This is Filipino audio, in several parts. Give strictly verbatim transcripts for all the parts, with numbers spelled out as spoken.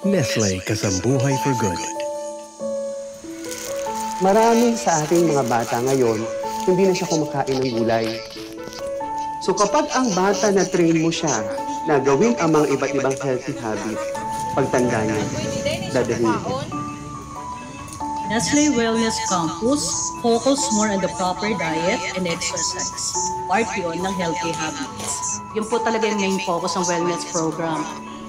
Nestle Kasambuhay for Good. Maraming sa ating mga bata ngayon, hindi na siya kumakain ng gulay. So kapag ang bata na train mo siya na gawin ang mga iba't ibang healthy habit, pagtanda niya, dadalhin niya. Nestle Wellness Campus focus more on the proper diet and exercise. Part yun ng healthy habits. Yun po talaga yung main focus ng wellness program.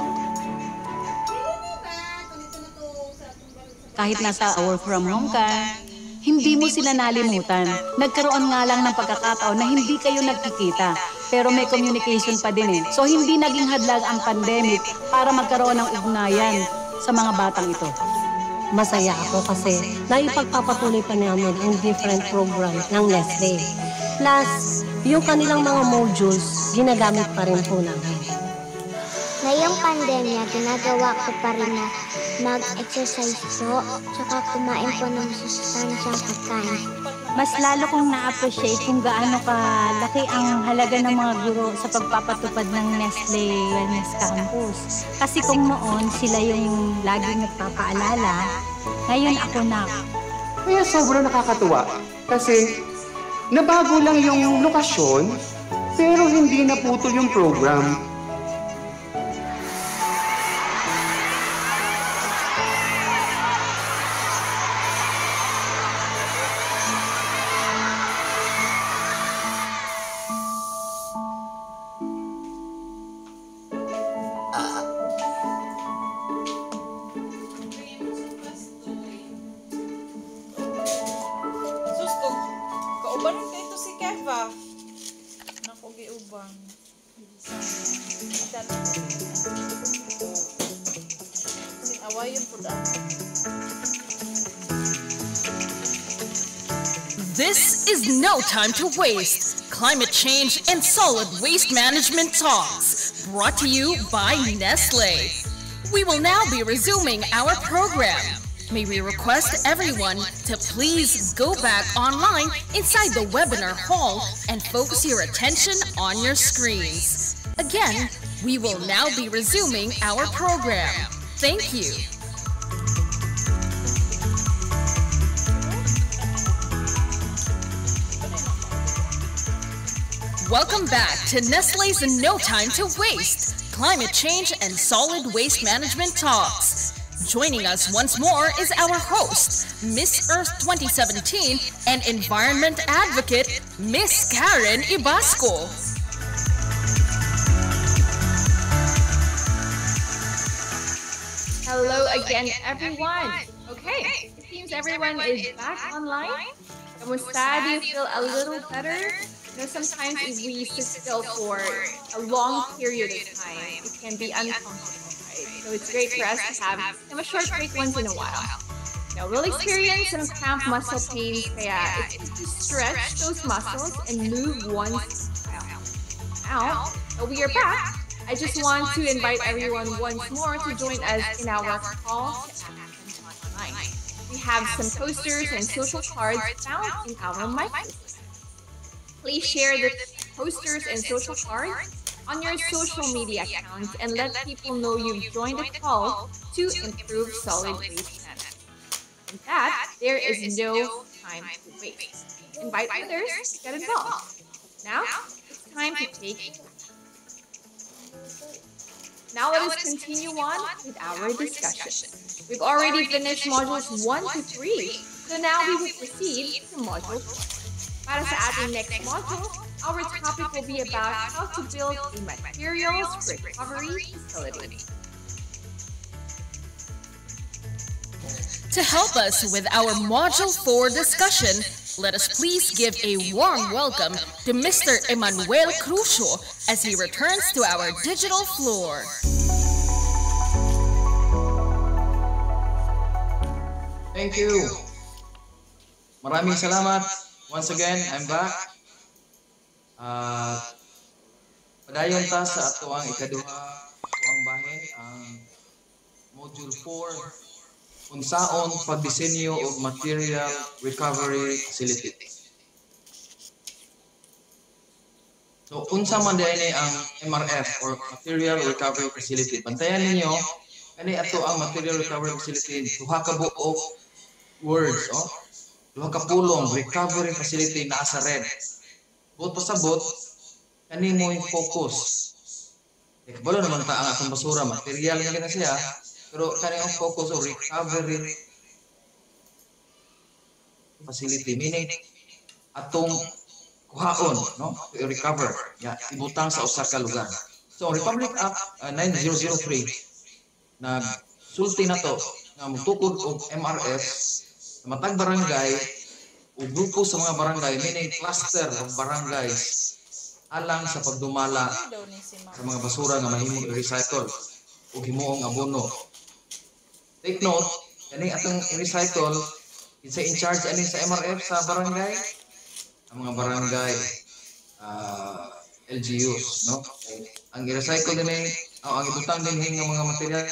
Kahit nasa work from home ka, hindi mo sila nalimutan. Nagkaroon nga lang ng pagkakataon na hindi kayo nagkikita, pero may communication pa din eh. So hindi naging hadlang ang pandemic para magkaroon ng ugnayan sa mga batang ito. Masaya ako kasi naipagpapatuloy pa namin ang different program ng Nestle. Plus, yung kanilang mga modules, ginagamit pa rin po namin. Ngayong pandemya, ginagawa ko pa rin na mag-exercise po, tsaka kumain po ng sustansyang pagkain. Mas lalo kong na-appreciate kung gaano kalaki ang halaga ng mga guro sa pagpapatupad ng Nestle Wellness Campus. Kasi kung noon sila yung laging nagpapaalala, ngayon ako na. Kaya sobrang nakakatuwa kasi nabago lang yung lokasyon pero hindi naputol yung program. This is no time to waste. Climate change and solid waste management talks. Brought to you by Nestle. We will now be resuming our program. May we request everyone to please go back online inside the webinar hall and focus your attention on your screens. Again, we will now be resuming our program. Thank you. Welcome back to Nestle's No Time to Waste, Climate Change and Solid Waste Management Talks. Joining us once more is our host, Miss Earth twenty seventeen and Environment Advocate, Miss Karen Ibasco. Hello again, everyone. Okay, it seems everyone is back online. Kamusta? Do you feel a little better? You know, sometimes if we sit still for a long period of time, it can be uncomfortable, right? So it's great for us to have, have a short break once in a while. You know, we'll experience some cramp muscle pains, kaya it's good to stretch those muscles and move once in a while. Now, we are back. I just want to invite everyone once more to join us in our call to action online. We have some posters and social cards found in our microphone. Please share the posters and social cards on your social media accounts and let people know you've joined the call to improve solid waste management. In fact, there is no time to waste. Invite others to get involved. Now, it's time to take Now let us continue on with our discussion. We've already finished modules one to three, so now we will proceed to module four. Para sa ating next module, our topic will be about how to build a materials recovery facility. To help us with our Module four discussion, let us please give a warm welcome to Mister Emmanuel Crucio as he returns to our digital floor. Thank you. Maraming salamat. Once again, I'm back. Uh, padayon ta sa ato ang ikaduha ang bahin ang Module four unsaon pagdisenyo og material recovery facility. So unsa man diay ang M R F or Material Recovery Facility? Bantayan ninyo Kani ato ang material recovery facility duha ka buok words, oh. Duha ka pulong recovery facility naa sa red. Bot pasabot kani mo yung focus. Eh, kabalo naman ta ang atong basura material nga na siya, pero kani ang focus o recovery facility meaning atong kuhaon, no, to recover, ya, ibutang sa usa ka lugar. So Republic Act uh, nine thousand three na sulti na to nga mutukod og M R F sa matag barangay o grupo sa mga barangay meaning cluster of barangays alang sa pagdumala sa mga basura nga mahimong i-recycle o himuong abono. Take note, kani atong i-recycle isa in charge ani sa M R F sa barangay, ang mga barangay uh, L G Us, no? Ang i-recycle din ay oh, ang ibutang din ng mga material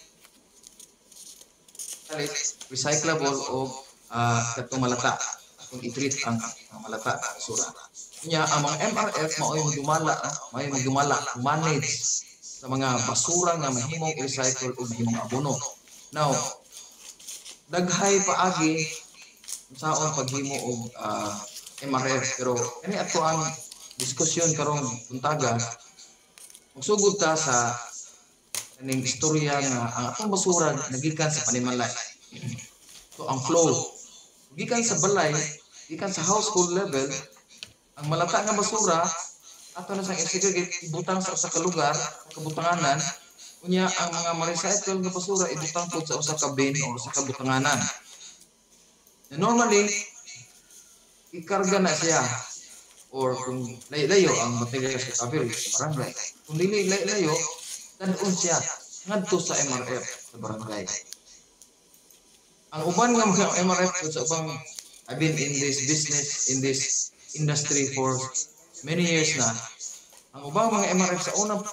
recyclable o uh, katong malata kung i-treat ang, ang malata basura. Nya ang mga M R F mao'y magdumala, mao'y magdumala manage sa mga basura nga mahimong i-recycle o mahimong abono. Now, daghay paagi saon paghimo og uh, M R F pero kani ato ang diskusyon karong buntaga magsugod ta sa kaning istorya nga ang atong basura nagikan sa panimalay. So ang flow gikan sa balay, gikan sa household level, ang malata nga basura ato na sang i-segregate ibutang sa usa ka lugar, kabutanganan, unya ang mga ma-recycle nga basura ibutang pud sa usa ka bin o sa kabutanganan. Na normally ikarga na siya or kung layo ang material sa recovery sa barangay. Kung dili layo, danon siya ngadto sa M R F sa barangay. Ang uban nga mga M R F sa ubang, I've been in this business, in this industry for many years na. Ang ubang mga M R F sa unang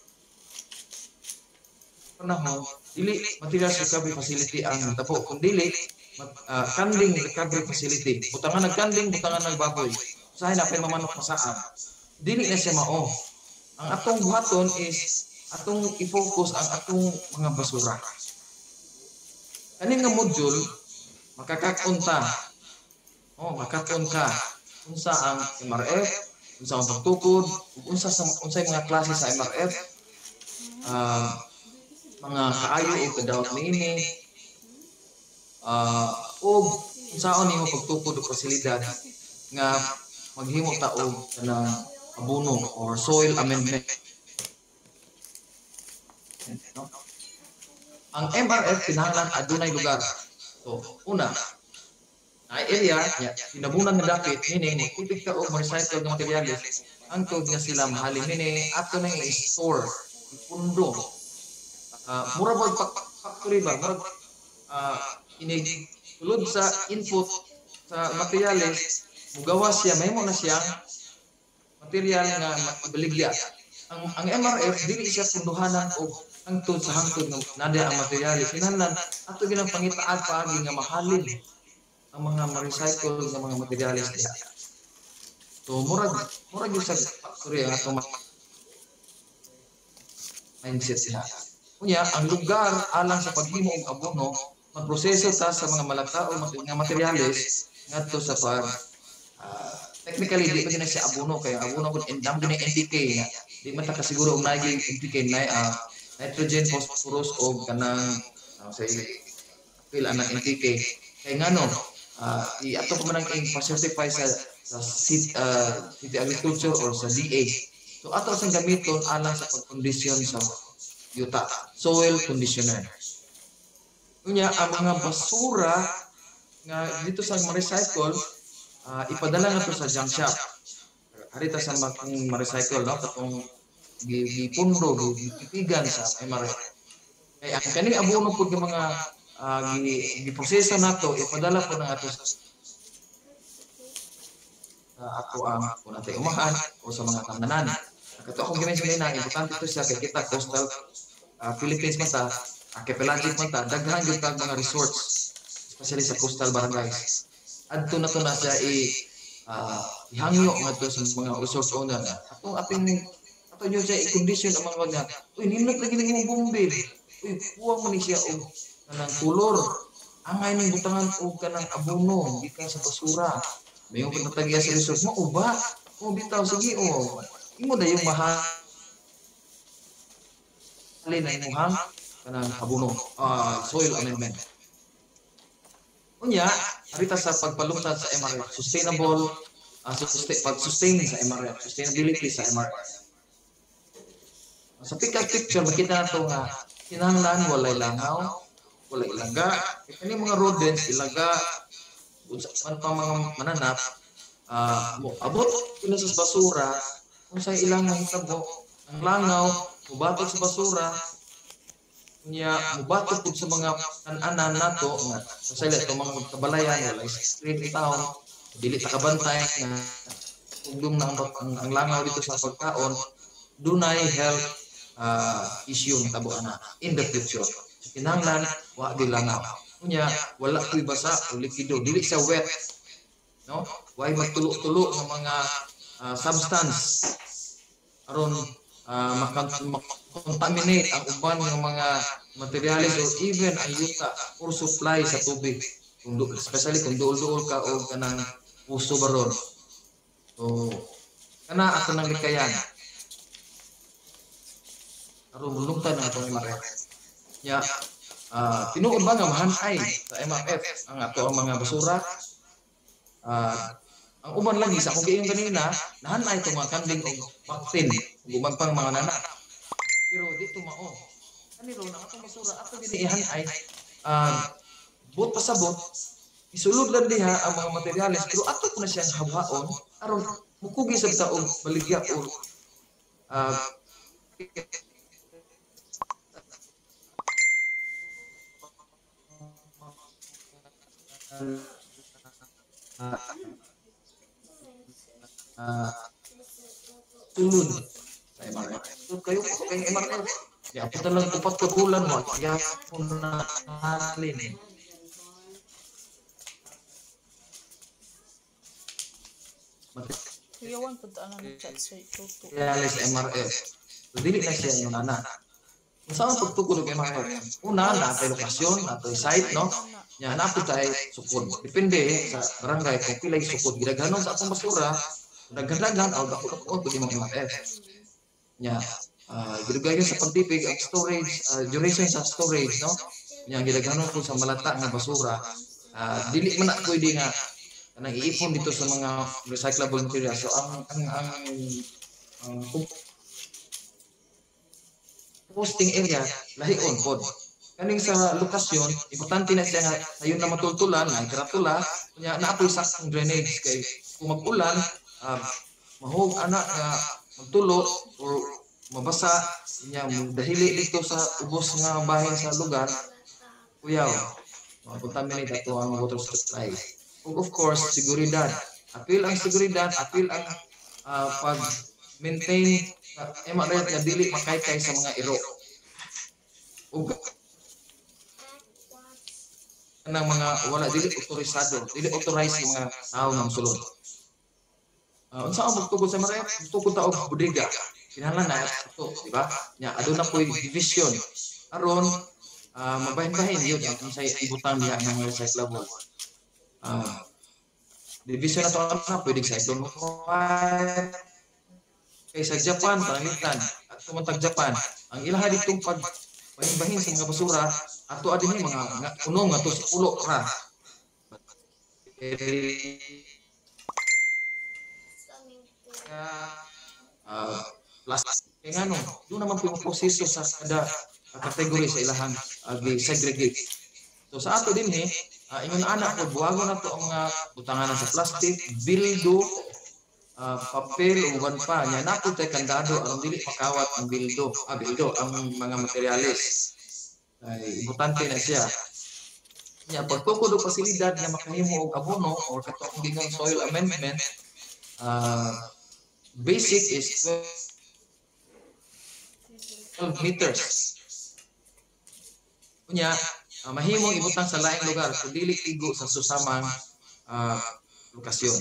panahon, dili material recovery facility ang natapo, kung dili uh, canning recovery facility. Butangan nagkanding, butangan nagbaboy. Usahay na pay mamanok masaan. Dili na siya mao. Ang atong buhaton is atong i-focus ang atong mga basura. Kani nga module makakakon ta. Oh, makakon ka unsa ang M R F, unsa ang pagtukod, unsa sa unsay mga klase sa M R F. Uh, mga kaayo o kadawat niini. Uh, o unsaon nimo pagtukod og pasilidad nga maghimo ta og kanang abono or soil amendment. No? Ang M R F kinahanglan adunay lugar. So, una, ay area ya pinabunan nga dapit meaning magtubig ka og recycle nga materyales angtod nga sila mahalin meaning ato nang i-store pundo. Uh, mura ba factory ba? Mura uh, inig tulod sa input sa materyales mugawas siya mahimo na siyang material nga mabaligya. Ang ang M R F dili siya punduhanan og hangtod sa hangtod ng nada ang materials. Kinahanglan ato ginang pangitaan paagi nga mahalin ang mga ma-recycle nga mga materials diha. So murag murag yung sa factory ang atong mindset diha. Unya ang lugar alang sa paghimo og abono magproseso ta sa mga malata o nga materials ngadto sa pag uh, technically di pa gina siya abono kaya abono kun endam gina N P K di man ta kasiguro og naging N P K na uh, nitrogen, phosphorus o kanang uh, say fil anak N P K kay ngano uh, i ato ko man ang certify sa sa city, uh, city agriculture or sa D A. So ato sang gamiton alang sa pagkondisyon sa yuta, soil conditioner. Unya ang mga basura nga dito sa ma-recycle uh, ipadala na to sa junk shop. Harita sa ma-recycle no katong gipundo gipitigan sa M R F. Kay ang kani abono pud nga mga uh, giproseso nato ipadala po na ato sa uh, ato ang kun natay umahan o sa mga tangganan. Kato akong gimension na importante to siya kay kita coastal uh, Philippines man ta archipelagic man ta daghan gyud kag mga resorts especially sa coastal barangays. Adto na to na siya i uh, ihangyo ngadto sa mga resort owner. Atong aping ato nyo siya i-condition ang mga nga. Uy, nimlot lagi ng imong bombil. Uy, Uy, kuha mo ni siya og kanang tulor. Angay ning butangan og kanang abono gikan sa basura. Mayon pinatagya sa resort mo uba. O bitaw sige o. Imo na yung mahal alin ang imuhang kanang abono, uh, soil amendment. Unya, harita sa pagpalungtad sa M R F, sustainable, uh, sustain, pag-sustain sa M R F, sustainability sa M R F. Sa pick-up picture, makita na ito nga, kinahanglan, walay langaw, walay ilaga. Kaya mga rodents, ilaga, man pa mga mananap, uh, abot kina sa basura, kung sa ilang mahitabo, ang langaw, mubatot sa basura, niya mubatot po sa mga an-anan nato nga sa sila itong mga kabalayan wala street town dili ta kabantay nga tugdong na ang, ang langaw dito sa pagkaon dunay health uh, issue nga tabuan na in the future kinahanglan wa di langaw unya wala koy basa o likido dili siya wet no way magtulo-tulo ng mga uh, substance aron uh, makontaminate ang uban ng mga materials or even ang yuta or supply sa tubig. Kung especially kung duol-duol ka o kanang puso baron. So, kana ato nang likayan. Aron mulungtan ang atong M R F. Ya, uh, tinuod ba nga mahanay sa M R F ang ato ang mga basura? Uh, ang uban lagi sa kung gayon kanina, nahanay itong mga kanding o baktin, guman pang mga nana. Pero dito mao, kaniro na atong basura ato giniihan ay uh, bot pasabot, isulod lang diha ang mga materyales, pero ato po na siyang hawaon, aron mukugi sa taong baligya o uh, uh, uh, tulun sa M R F. So kayo po kayong M R F. Ya, po talagang upat ko bulan mo. Ya, po na halin eh. Kuyawan po taan ang chat sa ito. Kaya sa M R F. So, dili na siya yung nana. Kung saan pagtukod ng M R F? Una, natin lokasyon, natin site, no? Yan, natin tayo sukod. Depende sa barangay kung pilay sukod. Ginaganon sa atong basura, nagkadagan, o dako-dako, pwede mga M R F. Yan. Uh, ginagayon sa pagtipig ang storage, uh, duration sa storage, no? Yan, ginaganon po sa malata na basura. Uh, dili man na pwede nga nang iipon dito sa mga recyclable materials. So, ang, ang, ang, ang, ang posting area, lahion po. Kaning sa lokasyon, importante na siya nga, ayun na matultulan, na karatula, kanya naapoy saktong drainage. Kay kung mag-ulan, uh, mahog anak nga magtulo or mabasa niya dahili dito sa ubos nga bahin sa lugar, kuyaw, makontaminate ato ang water supply. Ug of course, seguridad. Apil ang seguridad, apil ang uh, pag-maintain sa M R F nga dili makaykay sa mga iro. Ug ng mga wala dili otorisado, dili authorized mga tao ng sulod. Uh, unsa ang pagtugod sa M R F? Tugod ta og bodega. Kinahanglan na ito, di ba? Nya aduna po division. Aron uh, mabahin-bahin yun ang kung sa ibutang niya ng recyclable. Uh, division na ito na pwedeng sa ito. Kaya sa Japan, panalitan, at tumantag Japan, ang ilaha ditong pagbahin-bahin sa mga basura, ato adin mga unong nga to sa ulo ra. Uh, plus, kaya nga no, doon naman po yung proseso sa kada kategory sa ilahan uh, segregate. So sa ato din eh, uh, ingon anak ko, buwago na to ang uh, butanganan sa plastic, bildo, uh, papel, uban pa. Nya na po tayo kandado, ang dili pakawat ang bildo, ah, bildo, ang mga materialis. Ay, importante na siya. Nya pagtukod o pasilidad na makahimo og abono or katong gingang soil amendment, uh, basic is twelve meters. Kunya, uh, mahimong ibutang sa laing lugar kung dili igo sa susamang uh, lokasyon.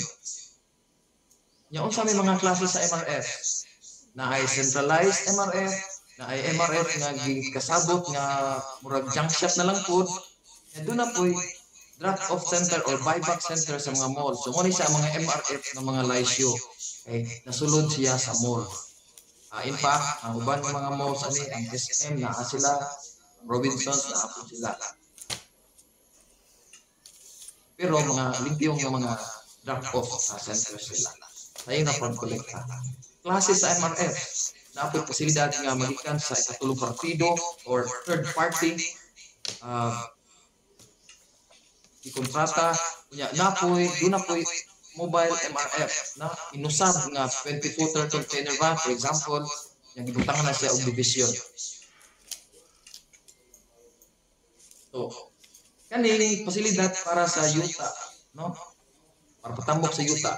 Nya unsa may mga klase sa M R F? Na ay centralized M R F, na ay M R F nga gikasabot nga murag junk shop na lang po. Nya doon na po drop-off center or buyback center sa mga mall. So ngunit sa mga M R F ng mga laisyo, eh, nasulod siya sa mall. Uh, in fact, ang uban ng mga malls, ani, ang S M, naa sila, Robinsons, naa po sila. Pero mga limpyong ng mga drop-off uh, centers sila. Tayo na pag-kolekta. Klase sa M R F, na po pasilidad nga magikan sa ikatulong partido or third party, uh, ikontrata, na po, doon na po mobile M R F na inusab nga twenty footer container van, for example, yung ibutangan na siya og division. So, kaning pasilidad para sa yuta, no? Para patambok sa yuta.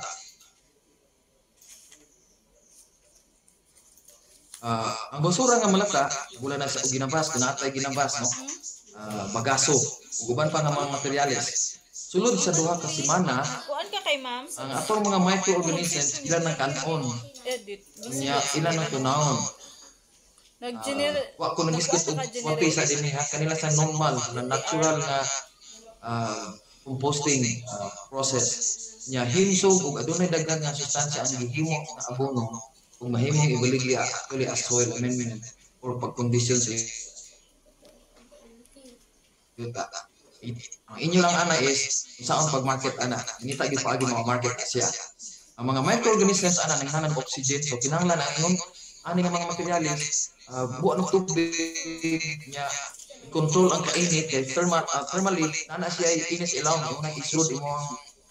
Uh, ang basura nga malata, wala na sa ginabas, kung naatay ginabas, no? Uh, bagaso, uguban pa nga mga materyales. Sulod sa duha ka semana, kuan ka kay ma'am? Ang atong mga microorganisms ilan ang kanon. Edit. Nya ilan ang tunahon. Nag-generate. Uh, wa ko nagisgot og wapi sa dinhi ha, kanila sa normal na natural na uh, composting uh, process. Nya himsog ug adunay daghan nga sustansya ang gihimo na abono kung mahimong ibaligya actually as soil amendment or pagkondisyon sa yuta. Ang inyo lang ana is saan pag-market ana, inita gyud paagi mga market siya. Ang mga microorganisms ana nanghanan oxygen, so kinahanglan na ingon ani nga mga materyales uh, buwa ng tubig nya control ang kainit kay thermal uh, thermally ana siya inis ilaw mo na isulod imo ang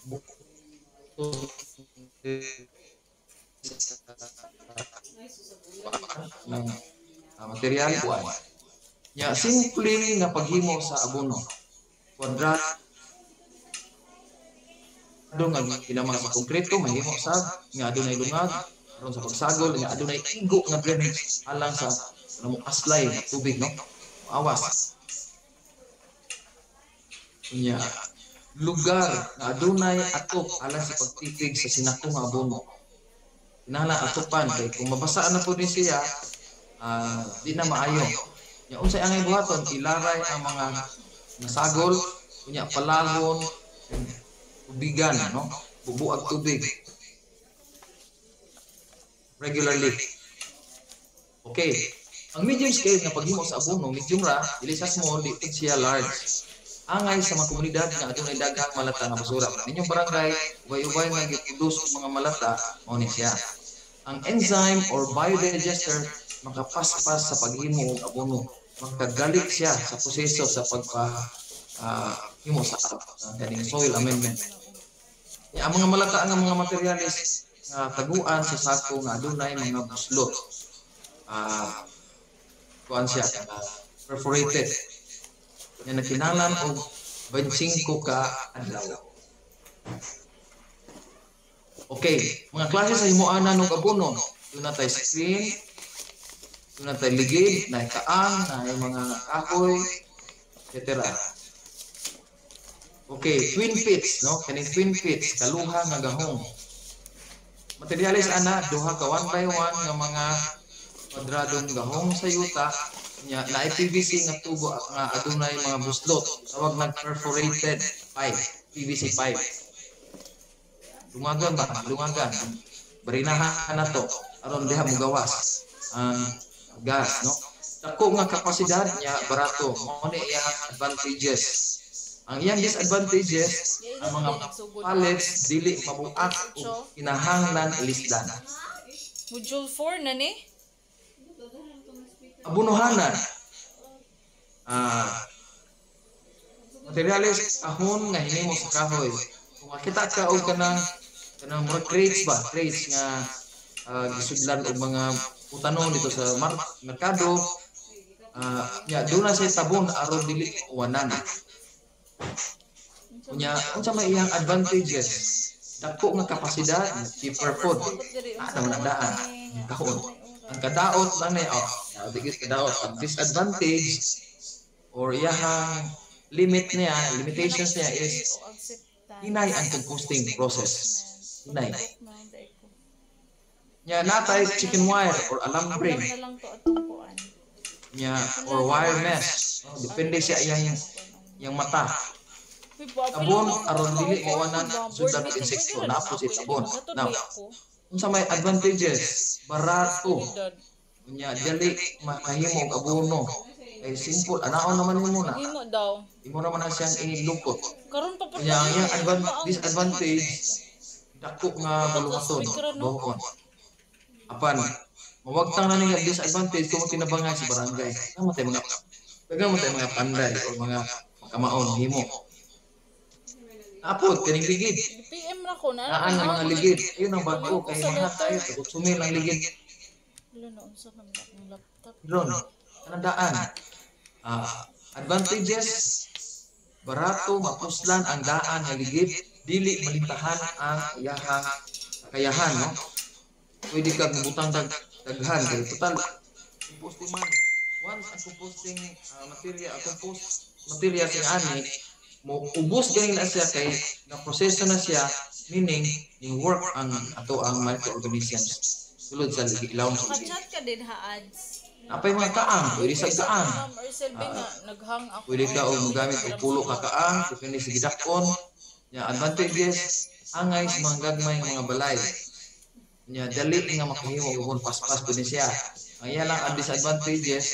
ng uh, material buwan. Nya simple nga paghimo sa abono. Kwadrat do nga kinamang sa konkreto mahimo sa nga adunay lungag aron sa pagsagol nga adunay igo nga drainage alang sa namo aslay nga tubig no awas nya lugar nga adunay atop alang sa pagtipig sa sinako nga abono kinahanglan atopan kay kung mabasaan na po din siya uh, di na maayo nya unsay angay buhaton ilaray ang mga nasagol, kunya palagon, tubigan, no? Bubuag tubig. Regularly. Okay. Ang medium scale nga paghimo sa abono, medium ra, dili sa small, di siya large. Angay sa mga komunidad nga adunay daghang malata nga basura. Ninyong barangay, ubay-ubay nga giproduce mga malata, mao ni siya. Ang enzyme or biodigester makapaspas sa paghimo og abono. Magkagalit siya sa proseso sa pagpa uh, himo sa uh, kaning soil amendment. Ya, ang mga malata nga mga materyales nga uh, taguan sa sako nga adunay mga buslot. Ah, uh, kuan siya uh, perforated. Nga nakinahanglan og twenty-five ka adlaw. Okay, mga klase sa himuanan og abono. Doon na tayo screen. Doon na tayo ligid, na kaang, na mga kahoy, et cetera. Okay, twin pits, no? Kaning twin pits, kaluha nga gahong. Materialis ana, duha ka one by one nga mga kwadradong gahong sa yuta, nya na P V C nga tubo nga adunay mga buslot, tawag nag perforated pipe, P V C pipe. Lungagan ba? Lungagan. Barinahan na to, aron diha mo gawas ang gas, no? Dako nga kapasidad niya barato, mao ni iyang advantages. Ang iyang disadvantages, ang mga pallets dili mabuak o kinahanglan ilisdan. Module four na ni? Abunuhanan. Ah, materials ahon nga hinimo sa kahoy. Kung makita ka og kanang kanang mga crates ba, crates nga uh, gisudlan og mga utanon dito sa mar merkado, uh, ya doon na siya tabon aron dili uwanan. Kunya unsa may iyang advantages? Dako nga kapasidad, cheaper food. Ano na daan? Kahon. Ang kadaot lang ni oh, digit kadaot. Ang disadvantage or iyang limit niya, limitations niya is hinay ang composting process. Hinay. Nya natay chicken wire or alambre. niya or wire mesh. No? Depende siya iyang yang mata. Tabon aron dili mawanan sudat insekto na apo si tabon. Now, unsa may advantages? Barato. Unya dili mahimo og abono. Ay simple, anaon naman mo na. Himo daw. Imo naman na siyang inilukot. Karon pa pa. Unya ang advan- disadvantage dako nga buluhaton, bawon. Apan mawagtang na niya disadvantage kung tinabangan si barangay. Kamo tay mga Kaya tay mga panday o mga kamaon himo. Apod kaning ligid. P M na ko na. Naan nga mga ligid. Ayun ang bago kay mahat tayo tagot sumil ang ligid. Wala na unsa na ang laptop. Ron, kanandaan. Ah, advantages barato mapuslan ang daan nga ligid, dili malimtahan ang iyahang kakayahan, no? Pwede kag mabutang dag daghan kay total composting man. Once ang composting uh, material, compost material sa ani mo ubos ganing na siya kay na proseso na siya, meaning yung work ang ato ang microorganisms sulod sa ilawom sa ligid. Ka-chat ka din ha ads. Apay mga kaang, pwede sa kaang. Ma'am Marcel Bing nga naghang ako. Pwede ka o magamit og pulo ka kaang, depende sa gidakon. Ya advantages angay sa mga gagmay nga mga balay. Nya dali nga makahimo og paspas pud siya. Ang iya lang ang disadvantages.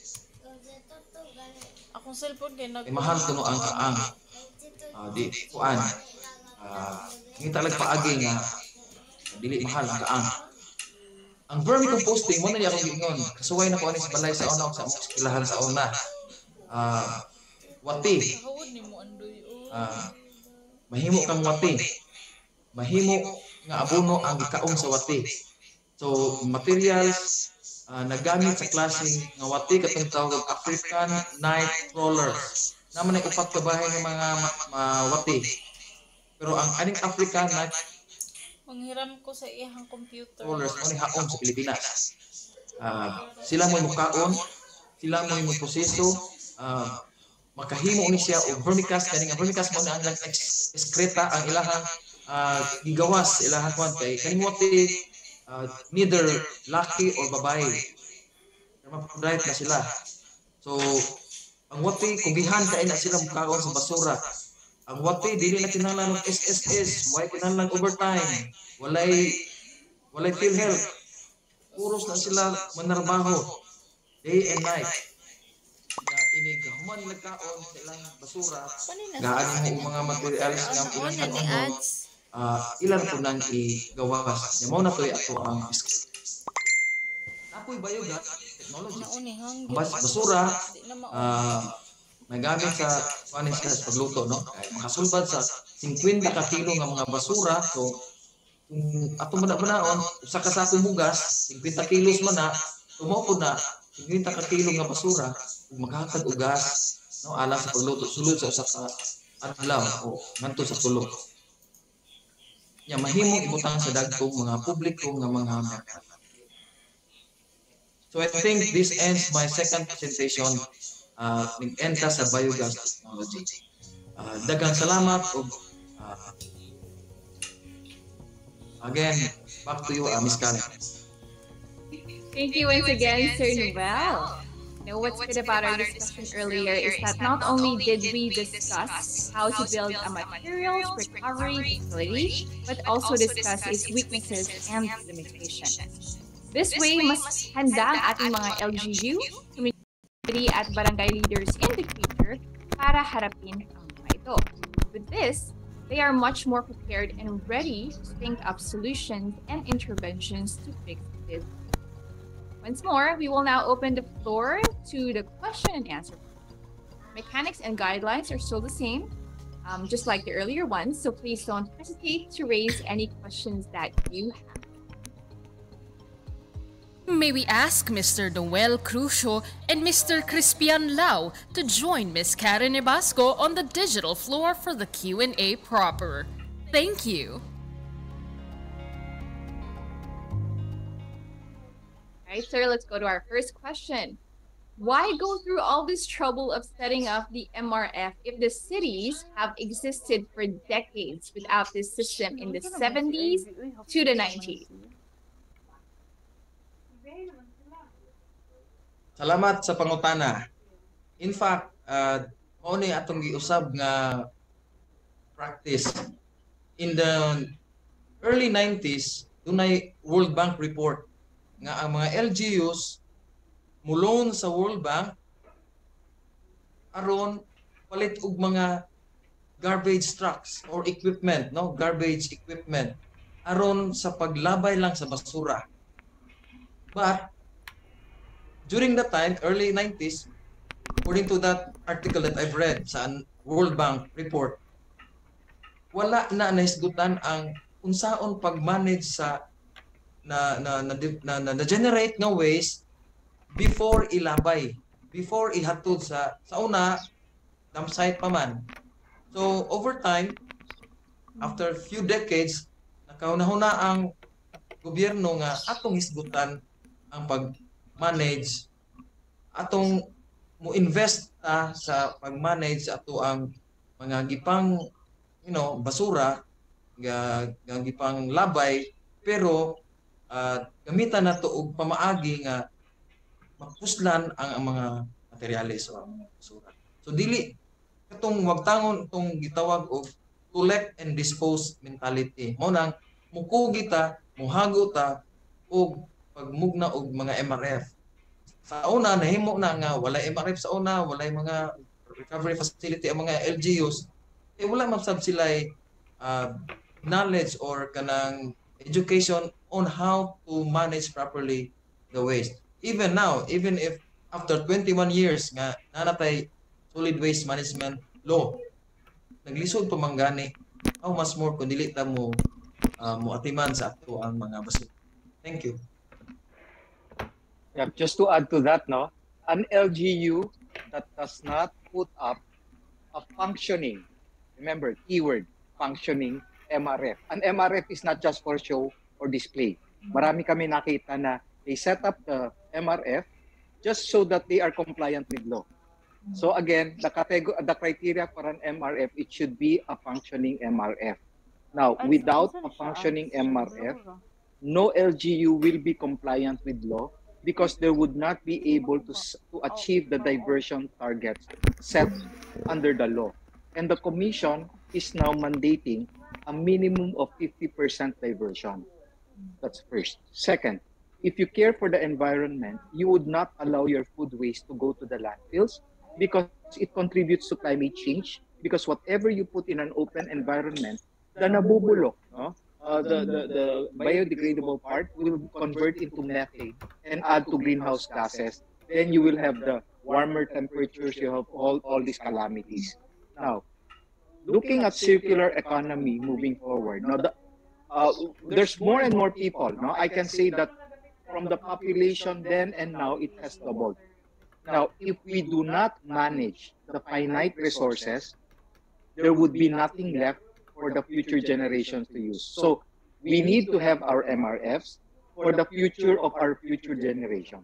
Akong cellphone kay nag Ay mahal kuno ang kaang. Ah di kuan. Ah ngita lag paagi nga dili mahal ang kaang. Ang vermicomposting mo na niya akong giingon. Kasuway na ko ani sa balay sa una sa among eskwelahan sa una. Ah wati. Ah mahimo kang wati. Mahimo nga abono ang gikaon sa wati. So materials uh, nagamit sa klaseng nga wati katong tawag African night crawlers. Naman ay upat ka bahay ng mga uh, wati. Pero ang aning African night manghiram ko sa iyang computer. crawlers mo ni haon sa Pilipinas. Uh, sila mo mukaon, sila mo yung proseso, uh, makahimo ni siya og vermicast kani nga vermicast mo na ang excreta ang ilahang uh, gigawas ilahang kwan kay kani mo ti uh, neither laki or babae. Right na sila. So ang wati kugihan kay na sila mukaon sa basura. Ang wati dili na kinahanglan og S S S, why kinahanglan overtime, walay walay PhilHealth. Puros na sila manarbaho day and night. Na inigahuman nila kaon sa ilang basura. Gaano mo mga materials nga ilang kaon. Ah, ilan po nang igawas. Nya mao na toy ato ang biscuit. Apoy biogas technology. Bas basura ah nagamit sa panis sa pagluto, no? Makasulbad sa fifty ka kilo nga mga basura. So kung ato manabanaon usa ka sako bugas fifty kilos man na tumo po na fifty ka kilo nga basura ug maghatag og gas, no, alang sa pagluto sulod sa usa ka adlaw o ngadto sa tulo. Ya mahimo ibutang sa dagkong mga publiko nga mga merkado. So I think this ends my second presentation. Uh, nag-end sa biogas technology. Uh, daghang salamat ug uh, again, back to you, uh, Miz Karen. Thank you once again, Sir Noel. Now, what's good about our discussion earlier is that not only did we discuss how to build a materials recovery facility, but also discuss its weaknesses and limitations. This way, mas handa ang ating mga L G U, community at barangay leaders in the future para harapin ang mga ito. With this, they are much more prepared and ready to think up solutions and interventions to fix this. Once more, we will now open the floor to the question and answer. Mechanics and guidelines are still the same, um, just like the earlier ones, so please don't hesitate to raise any questions that you have. May we ask Mister Noel Crucio and Mister Crispian Lau to join Miz Karen Ebasco on the digital floor for the Q and A proper. Thank you. All right, sir, let's go to our first question. Why go through all this trouble of setting up the M R F if the cities have existed for decades without this system in the seventies to the nineties? Salamat sa pangutana. In fact, uh, mao ni atong giusab nga practice. In the early nineties, dunay World Bank report nga ang mga L G Us mulon sa World Bank aron palit og mga garbage trucks or equipment, no, garbage equipment aron sa paglabay lang sa basura. But during that time, early nineties, according to that article that I've read sa World Bank report, wala na nahisgutan ang unsaon pag-manage sa na na na, na, na, na generate nga waste before ilabay, before ihatod sa sa una dump site pa man. So over time, after few decades, nakauna-huna ang gobyerno nga atong hisgutan ang pag-manage, atong mo invest ta sa pag-manage ato ang mga gipang, you know, basura nga, nga gipang labay, pero uh, gamitan nato og pamaagi nga mapuslan ang, ang mga materyales o ang mga basura. So dili katong wagtangon itong gitawag og collect and dispose mentality. Mao nang mukugi ta, muhago ta og pagmugna og mga M R F. Sa una nahimo na nga wala M R F sa una, wala mga recovery facility ang mga L G Us. Eh wala man sab sila uh, knowledge or kanang education on how to manage properly the waste. Even now, even if after twenty-one years nga nanatay solid waste management law, naglisod pa man gani, how much more kung dili ta mo uh, mo atiman sa ato ang mga basura. Thank you. Yeah, just to add to that, no, an L G U that does not put up a functioning, remember, keyword, functioning M R F. An M R F is not just for show or display. Marami kami nakita na they set up the M R F just so that they are compliant with law. So again, the category, the criteria for an M R F, it should be a functioning M R F. Now, without a functioning M R F, no L G U will be compliant with law because they would not be able to, to achieve the diversion targets set under the law. And the Commission is now mandating a minimum of fifty percent diversion. That's first. Second, if you care for the environment, you would not allow your food waste to go to the landfills because it contributes to climate change, because whatever you put in an open environment, the nabubulok, no? Uh, the, the, the biodegradable part will convert into methane and add to greenhouse gases. Then you will have the warmer temperatures, you have all, all these calamities. Now, looking at circular economy moving forward, now the, uh, there's more and more people. No? I can say that from the population then and now, it has doubled. Now, if we do not manage the finite resources, there would be nothing left for the future generations to use. So we need to have our M R Fs for the future of our future generation.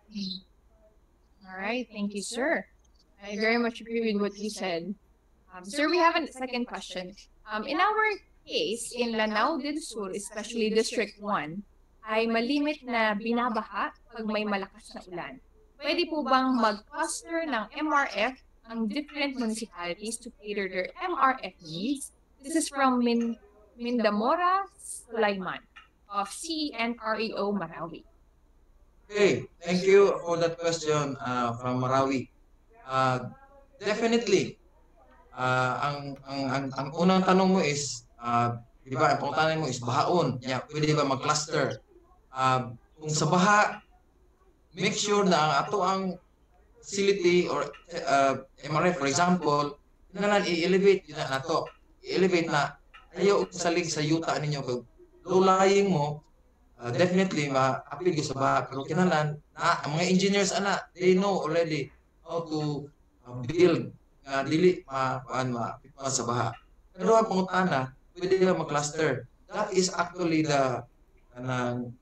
All right, thank you, sir. I very much agree with what you said. Um, sir, we have a second question. Um, in our case, in Lanao del Sur, especially District one, ay malimit na binabaha pag may malakas na ulan. Pwede po bang mag-cluster ng M R F ang different municipalities to cater their M R F needs? This is from Min Mindamora Sulaiman of C N R E O Marawi. Okay, thank you for that question uh, from Marawi. Uh, definitely, uh, ang, ang, ang, ang unang tanong mo is, uh, di ba, ang pangutanan mo is bahaon. Yeah, pwede ba mag-cluster? Uh, kung sa baha, make sure na ang ato ang facility or uh, M R F, for example, na i-elevate yun na to. I-elevate na ayaw salig sa yuta ninyo. Low lying mo, uh, definitely ma-appeal ko sa baha. Pero kinalan, na, ang mga engineers, ana, they know already how to uh, build uh, dili ma, ma, ma sa baha. Pero ang pangutana, pwede ba mag-cluster? That is actually the kanang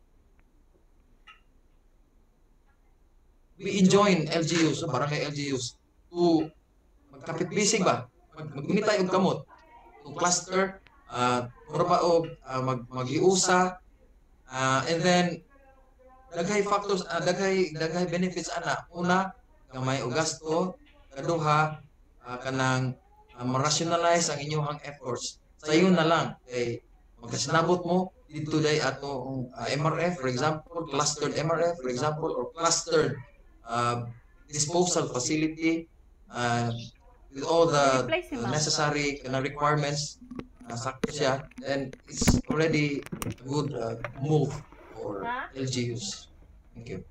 we enjoin L G Us, so barangay L G Us, to magkapit-bisig ba? Mag Magmitay og kamot. To cluster, uh, mura pa og uh, mag magiusa, uh, and then daghay factors, uh, daghay daghay benefits ana. Una, gamay og gasto, kaduha, uh, kanang uh, ma-rationalize ang inyong efforts. Sayo na lang kay magkasinabot mo dito day ato uh, M R F, for example, clustered M R F, for example, or clustered uh, disposal facility uh, with all the uh, necessary uh, requirements. Uh, sakto siya, then it's already a good uh, move for L G Us. Thank you.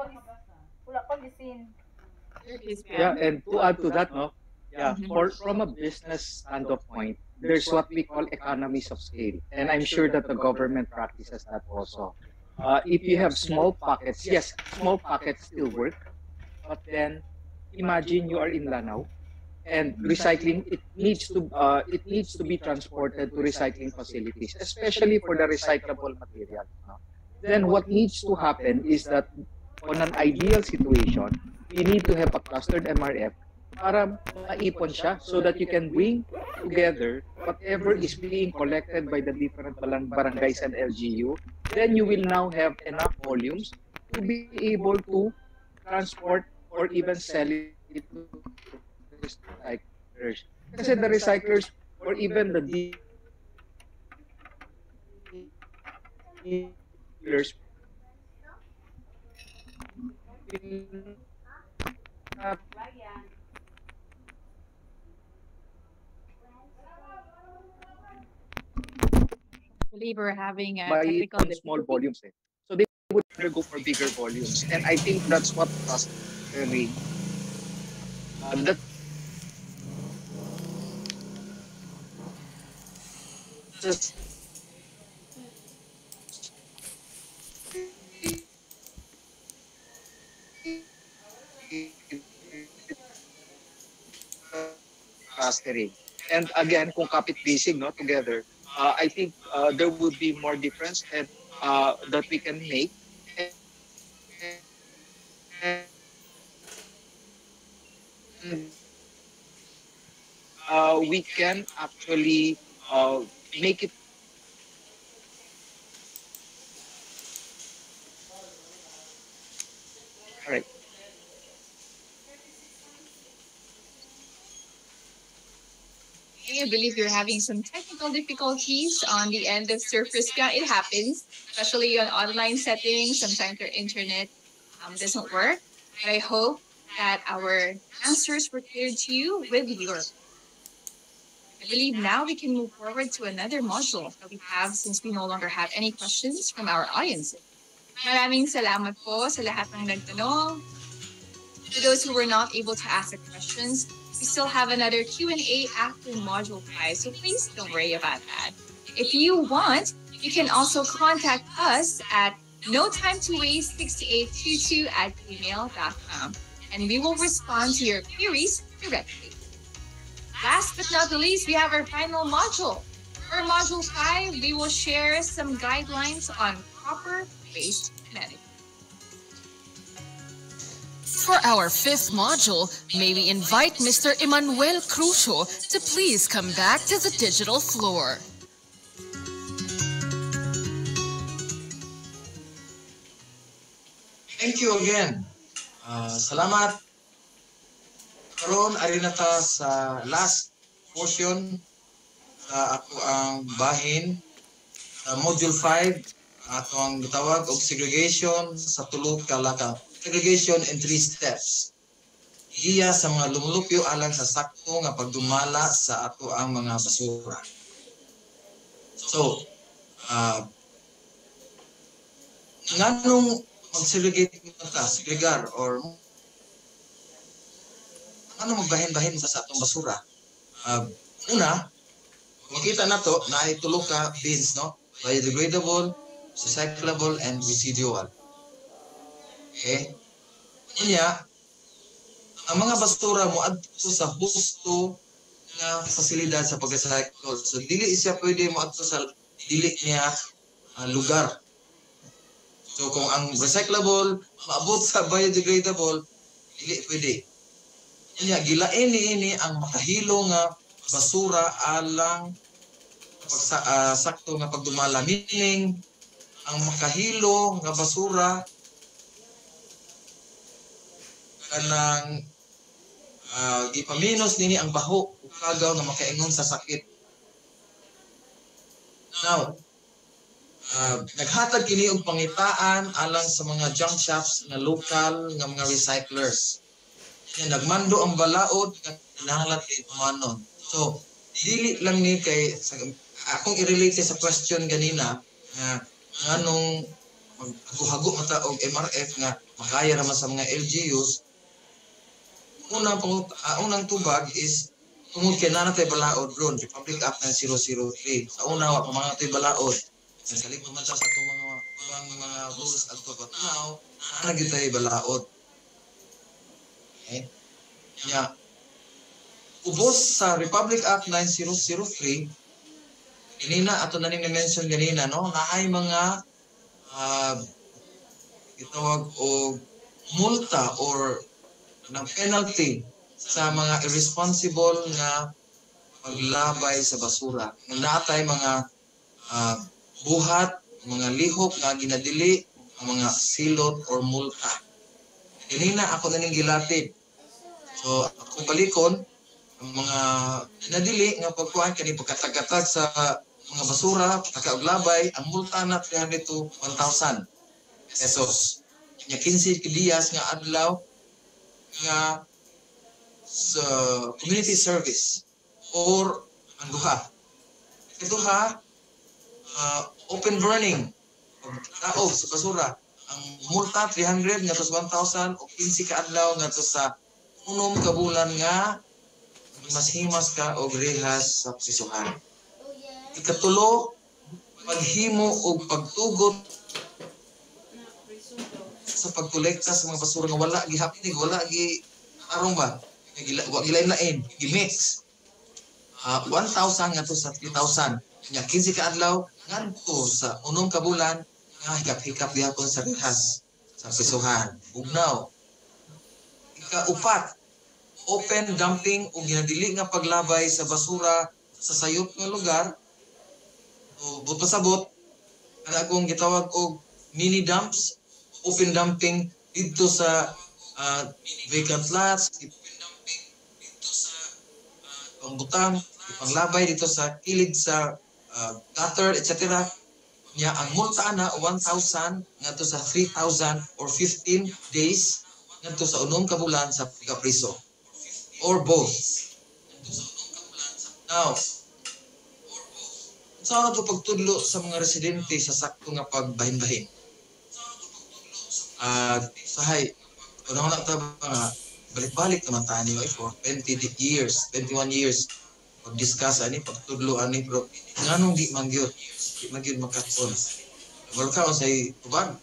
Yeah, and to add to that, no, yeah, for from a business standpoint, there's what we call economies of scale, and I'm sure that the government practices that also. Uh, if you have small pockets, yes, small pockets still work, but then imagine you are in Lanao, and recycling it needs to uh, it needs to be transported to recycling facilities, especially for the recyclable material. No? Then what needs to happen is that on an ideal situation, we need to have a clustered M R F para maipon siya so that you can bring together whatever is being collected by the different barangays and L G U. Then you will now have enough volumes to be able to transport or even sell it to recyclers. Kasi the recyclers or even the dealers believe we're having a by technical on small volumes. Eh. So they would rather go for bigger volumes. And I think that's what clustering uh, that just clustering. And again, kung kapit-bisig no together, uh, I think uh, there would be more difference and uh, that we can make. And, uh, we can actually uh, make it all right. I believe you're having some technical difficulties on the end of Surface Ground. It happens, especially on online settings. Sometimes your internet um, doesn't work. But I hope that our answers were clear to you with your. I believe now we can move forward to another module that we have since we no longer have any questions from our audience. Maraming salamat po sa lahat ng nagtanong. For those who were not able to ask the questions, we still have another Q and A after Module five, so please don't worry about that. If you want, you can also contact us at no time to waste six eight two two at gmail dot com, and we will respond to your queries directly. Last but not the least, we have our final module. For Module five, we will share some guidelines on proper waste management. For our fifth module, may we invite Mister Emmanuel Crucio to please come back to the digital floor. Thank you again. Uh, salamat. Karon ari na ta sa last portion sa ako ang bahin sa Module five ato ang gitawag og segregation sa tulo ka laka. Segregation in three steps. Iya sa mga lumulupyo alang sa sakto nga pagdumala sa ato ang mga basura. So, uh, nganong mag-segregate mo ta, segregar, or ano magbahin-bahin sa, sa atong basura? Uh, una, makita na to na ay tulo ka bins, no? Biodegradable, recyclable, and residual. Okay? Kanya, ang mga basura mo adto sa husto nga fasilidad sa pag-recycle. So, dili siya pwede mo adto sa dili niya uh, lugar. So, kung ang recyclable maabot sa biodegradable, dili pwede. Kanya, gilain ni ang makahilo nga basura alang pagsa, uh, sakto nga pagdumala. Meaning, ang makahilo nga basura kanang uh, ipaminos nini ang baho ug kagaw nga makaingon sa sakit. Now, uh, naghatag kini og pangitaan alang sa mga junk shops na lokal nga mga recyclers. Yan, nagmando ang balaod nga kinahanglan itumanon. So, dili lang ni kay sa, akong i-relate sa question ganina nga nganong maghago mata og M R F nga makaya naman sa mga L G Us. Unang uh, unang tubag is tungod kay nanatay balaod ron Republic Act nine zero zero three. Sa una wa pa mga tay balaod. Nasalig naman sa atong mga mga mga rules adto but now ana gyud tay balaod. Okay? Ya. Ubos sa Republic Act nine zero zero three, ganina ato na ning na-mention ganina no, naay mga uh, gitawag og multa or ng penalty sa mga irresponsible nga paglabay sa basura. Natay mga uh, buhat, mga lihok nga ginadili, ang mga silot or multa. Ganina ako na ning gilatid. So ako balikon ang mga nadili nga pagkuhan kani pagkatag-katag sa mga basura, pagkauglabay, ang multa na three hundred to one thousand pesos. Nya fifteen kidiyas nga adlaw nga sa community service or ang duha. Ituha, uh, open burning, pagtaob sa basura. Ang multa three hundred nga to one thousand o fifteen ka adlaw nga to sa unom ka bulan nga mas himas ka og rehas sa posisyonan. Ikatulo, paghimo og pagtugot sa pagkolekta sa mga basura nga wala gihapnig, wala gi arong ba, wa gilain-lain, gi-mix. Uh, one thousand nga to sa three thousand. Nya fifteen ka adlaw ngadto sa unom ka bulan nga hikap-hikap gihapon sa rehas sa posisyonan. Ugnaw. Ika-upat, open dumping o ginadili nga paglabay sa basura sa sayop nga lugar o butpasabot kana akong gitawag og mini dumps, open dumping dito sa uh, vacant lots, open dumping dito sa uh, pangbutang, ipanglabay dito sa kilid sa uh, gutter, et cetera. Nya ang multa na one thousand ngadto sa three thousand or fifteen days ngadto sa unom ka bulan sa pagkapriso. Or both. Now, saan ito pagtudlo sa mga residente sa sakto nga pagbahin-bahin? At uh, sahay, unang na ito mga balik-balik naman tayo niyo for twenty years, twenty-one years pag-discuss ani, pagtudlo ani, pero nga nung di mangyot, di mangyot magkatpon. Walkaon sa'y tubag.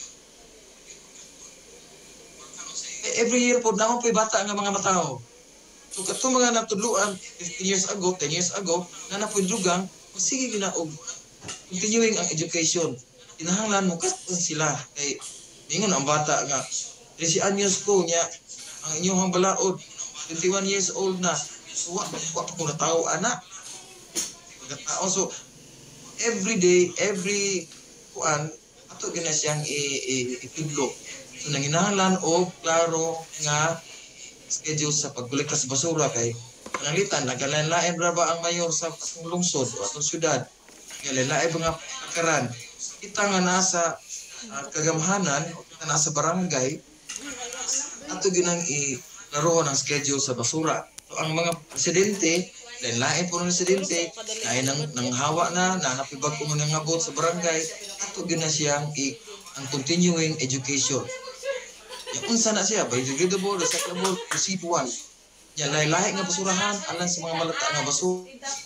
Every year po, naman po'y bata nga mga matao. So kato mga natudluan fifteen years ago, ten years ago, na napoy dugang, sige gina og continuing ang education. Kinahanglan mo katon sila kay mingon ang bata nga thirty anyos ko nya ang inyong balaod twenty-one years old na. So wa wa ko na tao ana. Pagkatao so every day, every kuan ato gina siyang itudlo. So nanginahanglan og klaro nga schedule sa pagkolekta sa basura kay pananglitan nagalain-lain ra ba ang mayor sa atong lungsod o atong syudad nagalain-lain mga pakaran kita nga nasa uh, kagamhanan o kita nasa barangay ato ginang i-laruan ang schedule sa basura. So ang mga presidente lain-lain po ng presidente lain nang, nang hawa na nanapibag ko mga ngabot sa barangay ato gina siyang i ang continuing education. Yung unsa na siya, biodegradable, recyclable, residual. Yan, lahi-lahi nga basurahan, alang sa mga malata nga basura.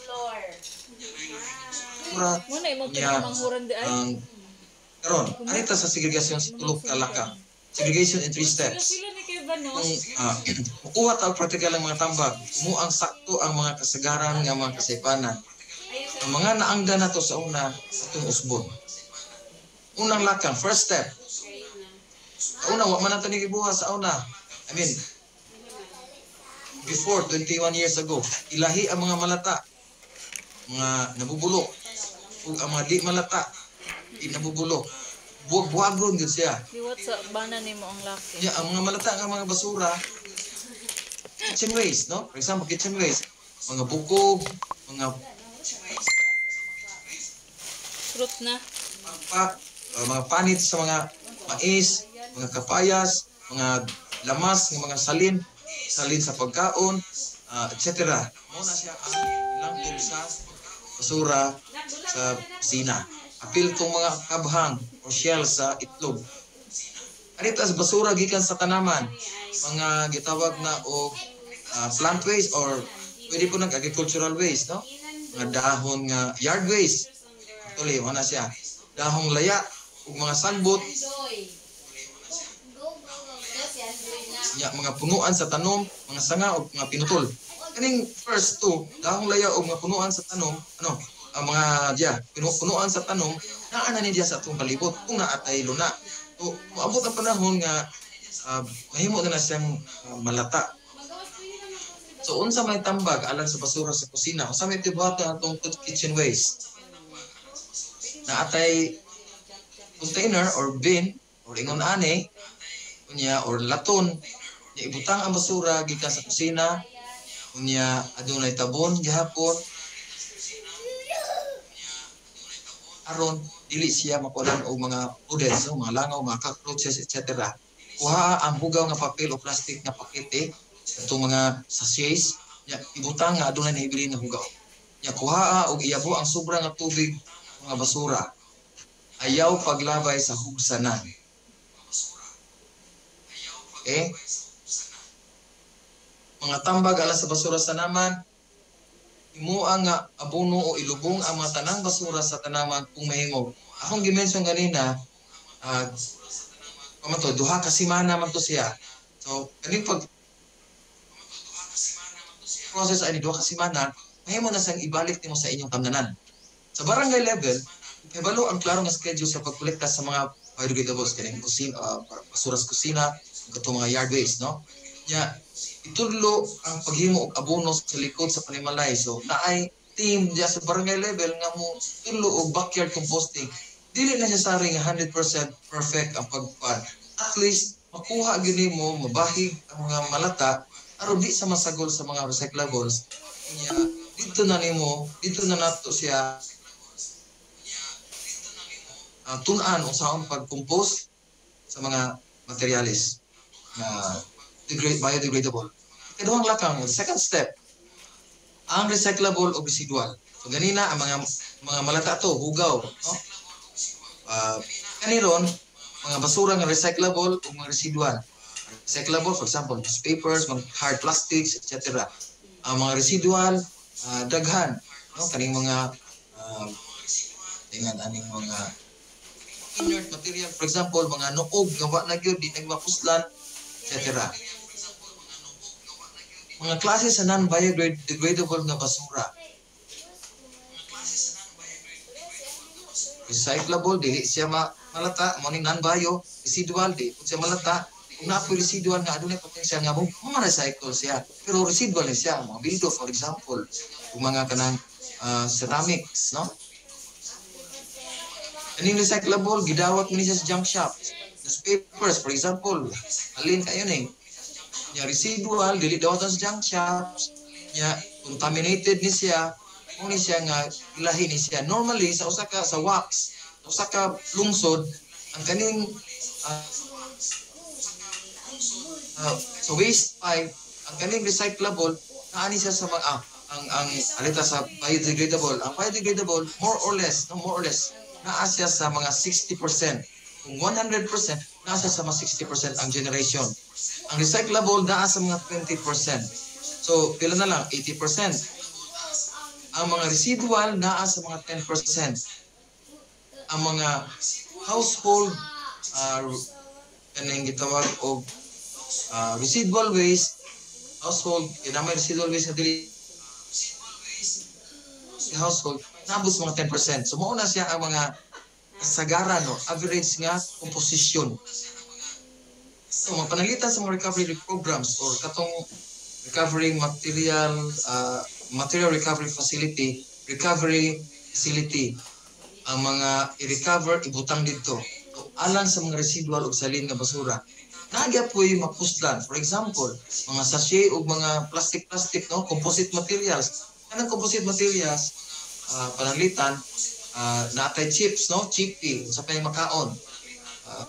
Muna, imo Yan, pinamanghuran di ay. ang, karon, anita sa segregation sa tulog kalaka. Segregation in three steps. Kung uh, mukuha tayo praktikal ang mga tambag, mo ang sakto ang mga kasagaran nga mga kasaypanan. Ang mga naangga na to sa una, sa itong usbon. Unang lakang, first step, sa una, wak man natin ibuha sa una. I mean, before, twenty-one years ago, ilahi ang mga malata, mga nabubulok, o ang mga di malata, di nabubulok. buwag-buwagon yun siya. Liwat sa bana nimo ang laki. Yeah, ang mga malata nga mga basura, kitchen waste, no? For example, kitchen waste, mga bukog, mga Fruit na. pak, uh, mga panit sa mga mais, mga kapayas, mga lamas, ng mga salin, salin sa pagkaon, uh, et cetera. Muna siya ang ilang tulsa basura sa kusina. Apil tong mga kabhang o shell sa itlog. Anitas basura gikan sa tanaman, mga gitawag na o uh, plant waste or pwede po nag-agricultural waste, no? Mga dahon nga yard waste. Actually, wala siya. Dahong laya ug mga sagbot. Ya, mga punuan sa tanom, mga sanga o mga pinutol. Kaning first two, dahong laya o mga punuan sa tanom, ano, ang mga diya, pinupunuan sa tanom, naa na niya sa atong palibot kung naatay luna. So, maabot ang panahon nga uh, mahimo na na siyang uh, malata. So, unsa may tambag alang sa basura sa kusina, unsa may tibuhat ang atong kitchen waste. Naatay container or bin or ingon ani, unya or laton, niya ibutang ang basura gikan sa kusina, unya adunay tabon gihapon. Aron dili siya makuha og mga budes, no? Mga langaw, mga cockroaches, et cetera. Kuha ang bugaw nga papel o plastic nga pakete, itong mga sachets, ya ibutang nga adunay nahibili na hugaw. Ya kuha og iyabo ang sobra nga tubig mga basura. Ayaw paglabay sa hugsanan. Okay? Mga tambag alas sa basura sa naman, imuang nga abono o ilubong ang mga tanang basura sa tanaman kung mahimo. Akong gimension ganina, uh, uh, to, duha ka simana man to siya. So, kaning pag process ay duha ka simana, mahimo na sang ibalik nimo sa inyong kamnanan. Sa barangay level, ibalo ang klaro nga schedule sa pagkolekta sa mga biodegradables kaning kusina, uh, basura sa kusina, katong mga yard waste, no? Ya, itudlo ang paghimo og abono sa likod sa panimalay. So, naay team diya sa barangay level nga mo tudlo og backyard composting. Dili na siya sari nga one hundred percent perfect ang pagpan. At least makuha gyud nimo mabahig ang mga malata aron di sa masagol sa mga recyclables. Nya dito na nimo, dito na nato siya uh, tun-an usaon pag-compose sa mga materials na degrade, biodegradable. Ikaduhang lakang, second step, ang recyclable o residual. So, ganina, ang mga mga malata to, hugaw. No? Uh, kaniron, mga basura ng recyclable o mga residual. Recyclable, for example, newspapers, mga hard plastics, et cetera. Ang mga residual, uh, daghan. No? Kaning mga, uh, tingnan, aning mga inert material, for example, mga noog, gawa na yun, di nagmapuslan, et cetera. Mga klase sa non-biodegradable na basura. Recyclable, dili siya malata. Morning non-bio, residual, di siya malata. Kung na-apoy residual nga, adunay potential nga mo, ma-recycle siya. Pero residual na siya. Mga bildo, for example. Kung mga kanang uh, ceramics, no? Kaning recyclable, gidawat mo niya sa junk shop. Newspapers, for example, alin kayo ni. Nya residual, dili dawatan sa junk shops. Nya contaminated ni siya. Kung ni siya nga, ilahi ni siya. Normally, sa usa ka, sa wax, sa usa ka lungsod, ang kaning uh, uh, sa waste pipe, ang kaning recyclable, naani siya sa mga, ah, ang, ang alita sa biodegradable. Ang biodegradable, more or less, no, more or less, naa siya sa mga sixty percent. Kung one hundred percent, nasa sa mga sixty percent ang generation. Ang recyclable, naa sa mga twenty percent. So, pila na lang, eighty percent. Ang mga residual, naa sa mga ten percent. Ang mga household, uh, kanang gitawag o uh, residual waste, household, kinamay residual waste na dili, household, naabot mga ten percent. So, mauna siya ang mga kasagaran, no? Average nga composition. So, mapanalitan sa mga recovery programs or katong recovery material, uh, material recovery facility, recovery facility, ang mga i-recover, ibutang dito. So, alang sa mga residual ug salin nga basura. Nagya po yung mapuslan. For example, mga sachet o mga plastic-plastic, no? Composite materials. Kanang composite materials, uh, pananglitan, uh, naatay chips, no? Chippy, sa pay makaon. Uh,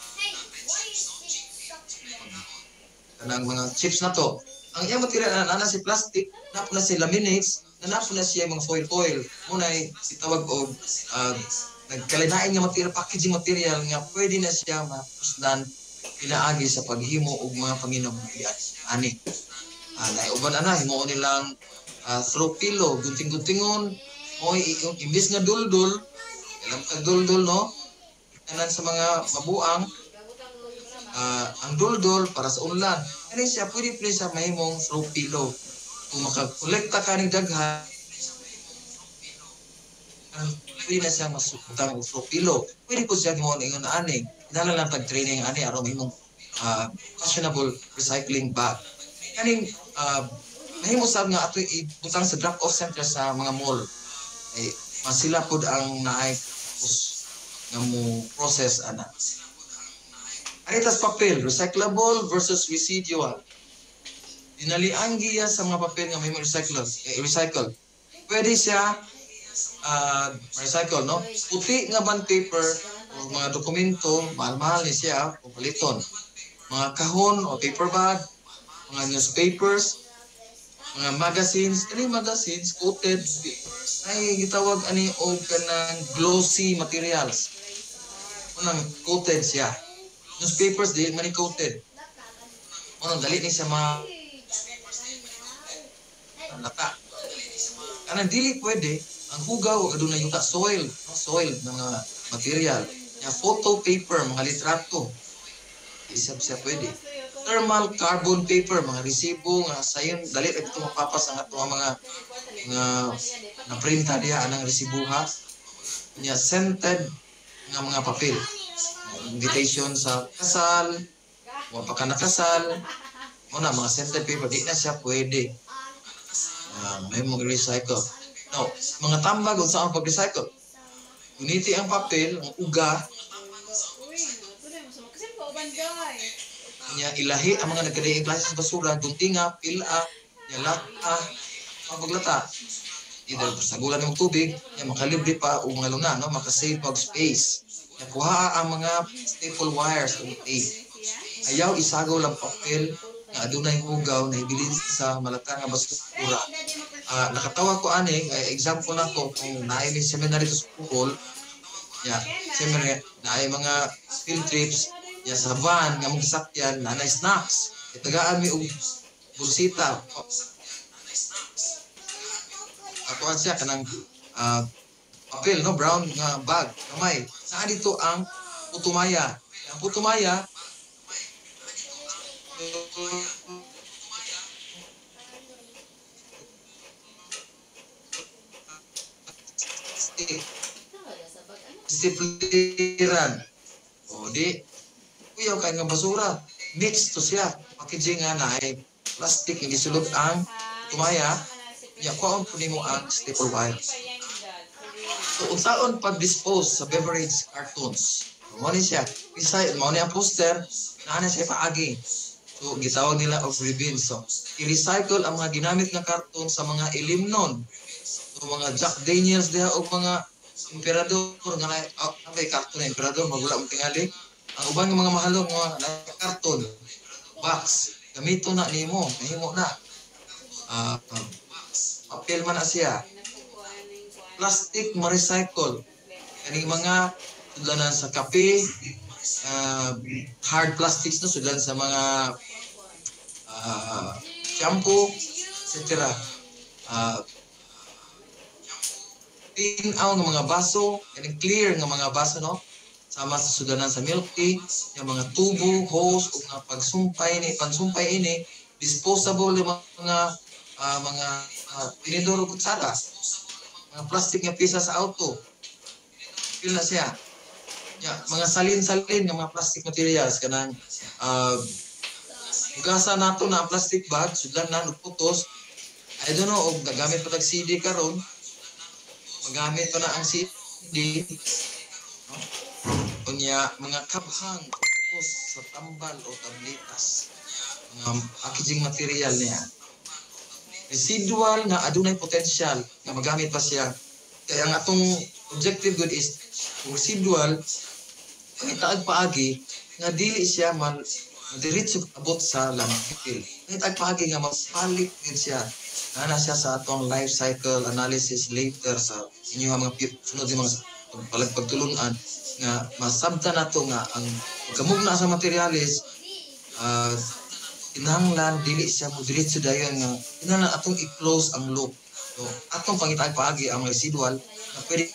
kanang mga chips na to. Ang iyang material na nana si plastic, napo na si laminates, na napo na siya mga foil-foil. Muna ay itawag o uh, nagkalinain nga material, packaging material nga pwede na siya mapuslan pinaagi sa paghimo og mga panginahanglan ani. Ah, uh, uban ana himuon nilang uh, throw pillow, gunting-guntingon, oy imbis nga duldul, ilang ka duldul no. Kanan sa mga mabuang uh, ang duldul para sa ulan. Kani siya pwede pwede sa mahimong throw pillow. Kung makakolekta ka ning daghan, pwede na siya masukutang og throw pillow. Pwede po siya himuon ingon ani. Nala lang pag-training ani aron imong uh, fashionable recycling bag. Kaning uh, mahimo sab nga ato ibutang sa drop-off center sa mga mall. Ay mas sila pod ang naay nga mo process ana. Aritas papel, recyclable versus residual. Dinalian giya sa mga papel nga mahimo recycle, eh, recycle. Pwede siya uh, recycle, no? Puti nga bond paper o mga dokumento, mahal-mahal ni siya, o paliton. Mga kahon o paper bag, mga newspapers, mga magazines, kani magazines, coated, ay gitawag ani o kanang glossy materials. Unang coated siya. Newspapers, di man coated. Unang dali ni sa mga lata. Kanang dili pwede, ang hugaw, adunay yuta soil, no? Soil, mga material. Ya photo paper, mga litrato. Isab siya pwede. Thermal carbon paper, mga resibo, nga sayon, dali ito mapapas ang ato mga nga na-printa diya anang resibuha. Nya scented nga mga papel. Invitation sa kasal, wala pa ka nakasal. Muna, mga scented paper, di na siya pwede. Uh, may mga recycle. No, mga tambag kung saan pag-recycle. Uniti ang papel, ang uga, niya ilahi ang mga nagkadaing klase sa basura, guntinga, pila, niya lata, ang paglata. Either sagulan ng tubig, niya makalibre pa o mga luna, no? Makasave pag space. Niya kuha ang mga staple wires o tape. Ayaw isagaw lang papel na adunay hugaw na ibilin sa malata nga basura. Uh, nakatawa ko ani, uh, example na ko, kung naay may seminary sa school, yeah, seminary, naay mga field trips, yeah, sa van, nga mong sakyan, nanay snacks, itagaan mi og bulsita. Ako an siya, kanang uh, papel, no, brown nga bag, kamay. Saan dito ang putumaya? Ang putumaya, disipliran. O di, kuyaw kain ng basura. Mix to siya. Packaging nga na ay plastic, hindi sulod ang tumaya. Niya, kuhaan po mo ang staple wire. So, unsaon pag-dispose sa beverage cartons. Muna siya. Isa, muna ang poster, naanan siya paagi. So, gitawag nila of ribbon. So, i-recycle ang mga ginamit na karton sa mga ilimnon. So, mga Jack Daniels diha o mga emperador nga na oh, okay, karton na emperador, magula mong tingali. Ang ubang ng mga mahalong mga karton, box, gamito na nimo, nahimo na. Uh, uh, papel man na siya. Plastic ma-recycle. Kaning mga sudlanan sa kape, uh, hard plastics na sudlan sa mga uh, shampoo, et cetera. Uh, tinaw ng mga baso, kaning clear ng mga baso, no? Sama sa sudanan sa milk tea, yung mga tubo, hose, o mga pagsumpay ni, pansumpay ini, disposable yung mga uh, mga uh, tinidor o kutsara, mga plastic nga pisa sa auto. Pila siya. Yeah, mga salin-salin ng mga plastic materials, kanang uh, gasa nato na ang plastic bag, sudan na, putos. I don't know, o gagamit pa tag C D karon, magamit pa na ang C D. No? niya mga kabhang putos sa tambal o tabletas, mga packaging material niya. Residual nga adunay potential nga magamit pa siya. Kaya ang atong objective good is kung residual pangitaag paagi nga dili siya man diretso abot sa landfill. Pangitaag paagi nga mapalit din siya. Ana siya sa atong life cycle analysis later sa inyong mga sunod yung mga pagtulunan nga masabta nato nga ang pagkamugna sa materialis uh, kinahanglan dili siya mo diretso dayon nga kinahanglan atong i-close ang loop. So atong pangitaag paagi ang residual na pwede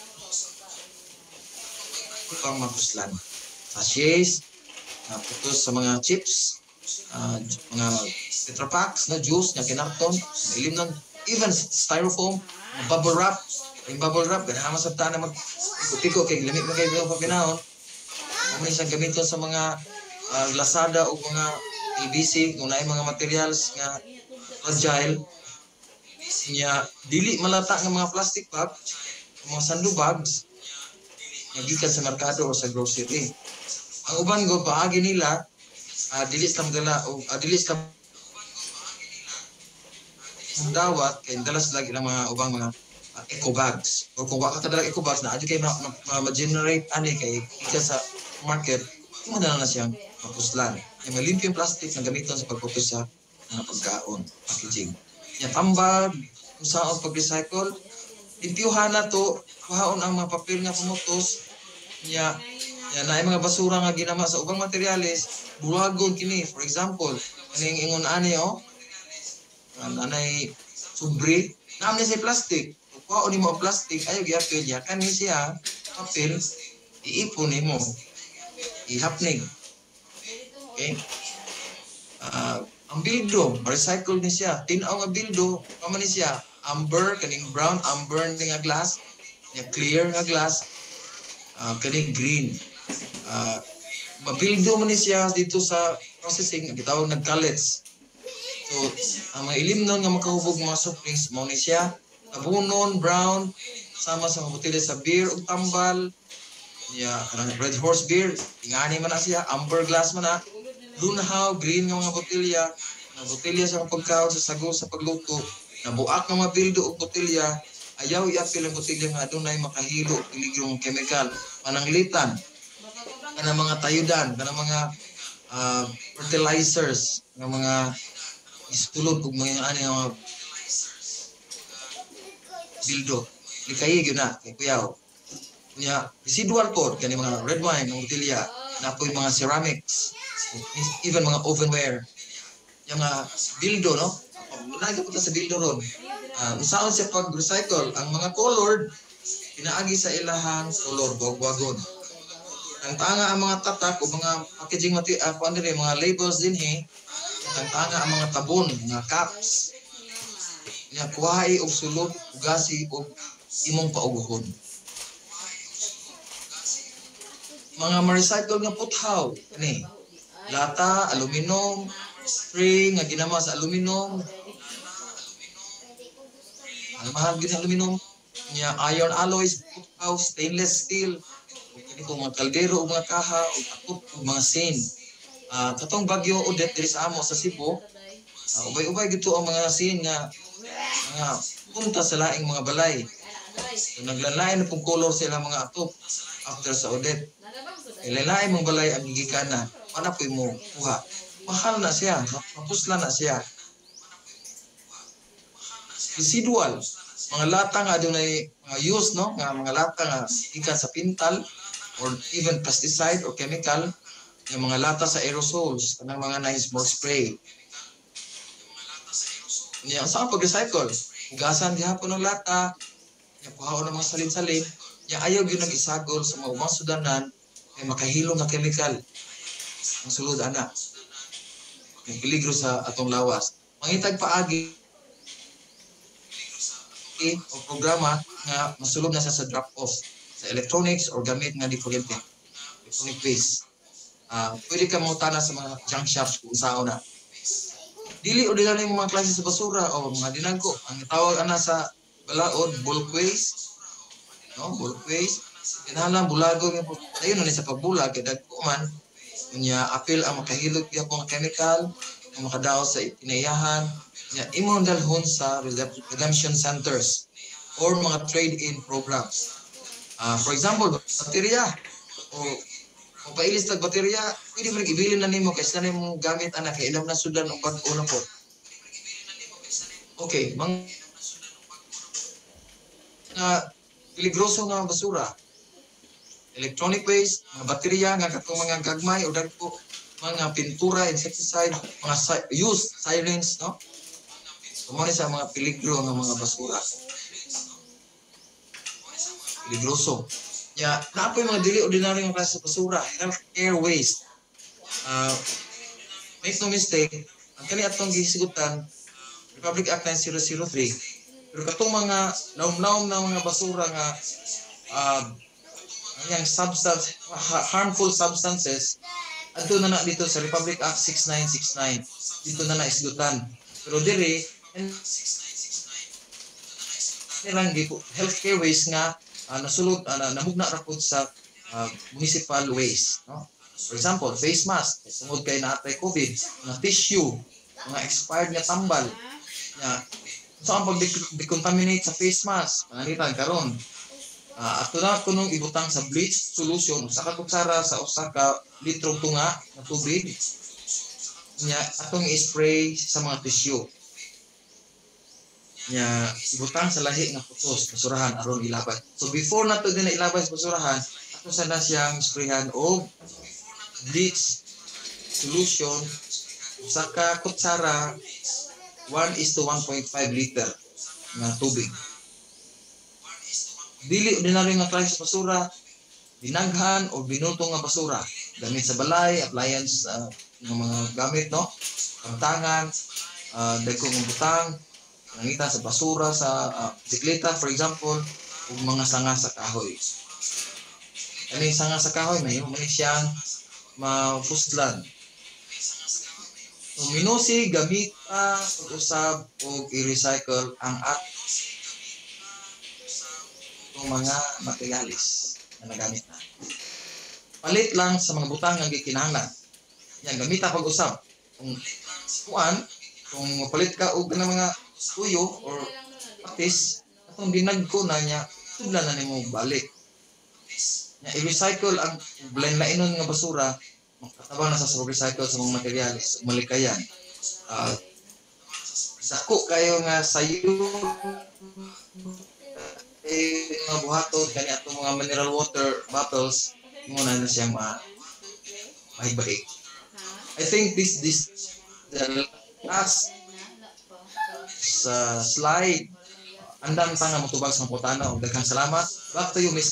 pang mapuslan. Sachets, uh, putos sa mga chips, uh, mga Tetra Paks na juice nga kinarton, ilim nun, even styrofoam, bubble wrap, yung bubble wrap, ganahan sa tana mag piko kay lamig na kayo pa pinahon. May isang gamiton sa mga uh, Lazada o mga A B C kung naay mga materials nga fragile niya dili malata nga mga plastic bag, mga sandu bags nga gikan sa merkado o sa grocery. Ang uban go paagi nila uh, dili lang dala o uh, dili lang dawat kay dalas lagi ng mga ubang mga uh, eco bags o kung wala ka kadala eco bags na adyo kay ma-generate ma, ma, ani kay ika sa market madala na siyang mapuslan yung malimpyo yung plastic na gamiton sa pagputos sa mga pagkaon packaging yung tambag kung saan pag-recycle limpyuhan na to kuhaon ang mga papel nga pumutos niya yan na mga basura nga ginama sa ubang materials bulagon kini for example kaning ingon ani oh anay subri naam ni sa plastic kuha ni mo plastic ayo gyapil ya kani siya papel iipon nimo ihapnig okay uh, ang bildo recycle ni siya tin-aw nga bildo pama ni siya amber kaning brown amber nga glass ya clear nga glass uh, kaning green uh, mabildo man ni siya dito sa processing gitawag nag-cullets. So ang mga ilim nun nga makahubog mga soft drinks mao ni siya abunon brown sama sa mga botelya sa beer ug tambal ya yeah, red horse beer ingani man na siya amber glass man na lunhaw green nga mga botelya na botelya sa pagkaon sa sago sa pagluto na buak nga mga bildo ug botelya ayaw iapil ang botelya nga adunay makahilo piligrong chemical pananglitan kanang mga tayudan kanang mga uh, fertilizers nga mga istulod ug mga ani nga bildo likay gyud na kay kuyaw nya residual pod kani mga red wine ng botelya na ako'y mga ceramics even mga ovenware yung mga bildo no lagi po sa bildo ron uh, saan siya pag recycle ang mga colored pinaagi sa ilahang color wag-wagon ang tanga ang mga tatak o mga packaging mati uh, dire, mga labels din eh ang tanga ang mga tabon mga caps nya kuhay og sulod ugasi og imong pauguhon mga ma-recycle nga puthaw ani lata aluminum string nga ginama sa aluminum ang mahal gid aluminum nya iron alloys puthaw stainless steel kini ko mga kaldero ug mga kaha ug takop ug mga sin ah uh, katong bagyo udet diri sa amo sa Cebu uh, ubay-ubay gito ang mga sin nga mga punta sa laing mga balay so, naglalain na pong color sila mga atop after sa udet ilalay mong balay ang gigikana mana po mo kuha mahal na siya mapusla na siya residual mga lata nga adunay mga use no nga mga lata nga ikan sa pintal or even pesticide or chemical yung mga lata sa aerosols kanang mga nice smoke spray niya sa pag-recycle ugasan gihapon ng lata niya kuhaon ng mga salin-salin niya ayaw gyud nang isagol sa mga umang sudanan ay makahilo nga chemical ang sulod ana kay peligro sa atong lawas mangitag paagi o programa nga masulod na sa sa drop off sa electronics or gamit nga di kuryente electronic waste uh, pwede ka mo tana sa mga junk shops kung saan na dili ordinary mga klase sa basura o mga dinagko ang tawag ana sa balaod bulk waste no bulk waste Kinahanglan bulago nga po. Ayun na sa pagbulag kay dagko man unya apil ang makahilot gyud mga chemical ang makadaot sa ipinayahan nya imong dalhon sa redemption centers or mga trade-in programs. Uh, for example, baterya o kung pailis tag baterya, pwede mo ibilin na nimo kaysa na nimo gamit anak kay ilam na sudan og bag-o na po. Okay, mang uh, peligroso nga basura. Electronic waste, mga baterya nga katong mga gagmay o dagko mga pintura, insecticide, mga si- used sirens, no? Kumuni sa mga peligro ng mga basura. Peligroso. Ya, naapoy mga dili ordinary nga klase sa basura, healthcare waste. Uh, make no mistake, ang kani atong gisigutan Republic Act nine thousand three, pero katong mga naum-naum na mga basura nga uh, yang substance, harmful substances, adto na na dito sa Republic Act six nine six nine. Dito na na isgutan. Pero dire, nilang gipo healthcare waste nga uh, nasulod uh, namugna ra pud sa uh, municipal waste, no? For example, face mask, tungod kay naatay COVID, mga tissue, mga expired nga tambal. Ya, so ang pag-decontaminate sa face mask, panganitan karon. Uh, ato na kunong ibutang sa bleach solution usa ka kutsara sa usa ka litro tunga na tubig nya atong i-spray sa mga tissue nya ibutang sa lahi nga putos basurahan aron ilabay. So before nato din na ilabay sa basurahan, ato sana siyang sprayhan og bleach solution usa ka kutsara one is to one point five liter nga tubig. Dili ordinary nga klase sa basura, dinaghan o binuto nga basura, gamit sa balay, appliance uh, ng mga gamit, no? Pagtangan, uh, dagko ng butang, nangita sa basura sa uh, bisikleta, for example, o mga sanga sa kahoy. Ano yung sanga sa kahoy? May yung siyang mapuslan. So, minusi, gamita, pag-usab, o i-recycle ang at mga materialis na nagamit na. Palit lang sa mga butang nga gikinahanglan. Yan, gamita pag-usap. Kung kuan, kung mapalit ka og ng mga tuyo or patis, atong dinagko na niya, tubla na nimo balik. Nya i-recycle ang lain-lainon nga basura, makatabang na sa recycle sa mga materialis, malikayan. Uh, sako kayo nga sayo eh, mga buhaton, kani atong mga mineral water bottles, muna na siyang ma mahibalik. I think this this the last sa slide. Andam pa nga motubag sa putana. Daghang salamat. Back to you, Miss.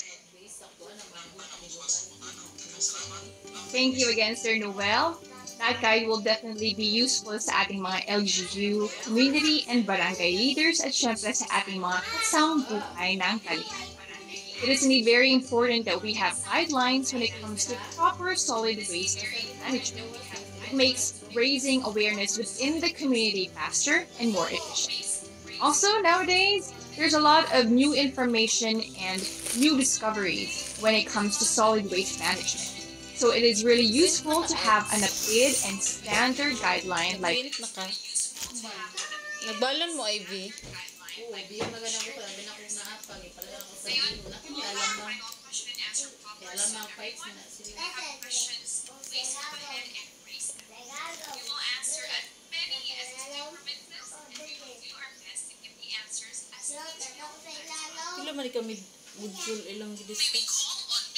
Thank you again, Sir Noel. That guide will definitely be useful sa ating mga L G U, community, and barangay leaders at syempre sa ating mga kasamang buhay ng kalihan. It is indeed very important that we have guidelines when it comes to proper solid waste management. It makes raising awareness within the community faster and more efficient. Also, nowadays, there's a lot of new information and new discoveries when it comes to solid waste management. So it is really useful to have an updated and standard guideline like... Nagbalon mo, Ivy? Kila man kami budjul ilang discuss.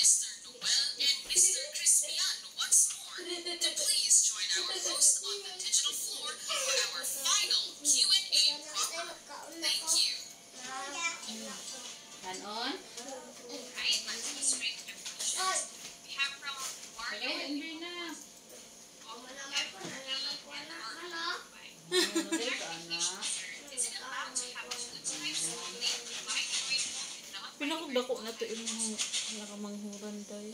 To please join our host on the digital floor for our final Q and A program. Thank you. Turn on. Right, let's go straight to the questions. We have from Mario and Rina. Pinakudako na to yung nakamanghuran tayo.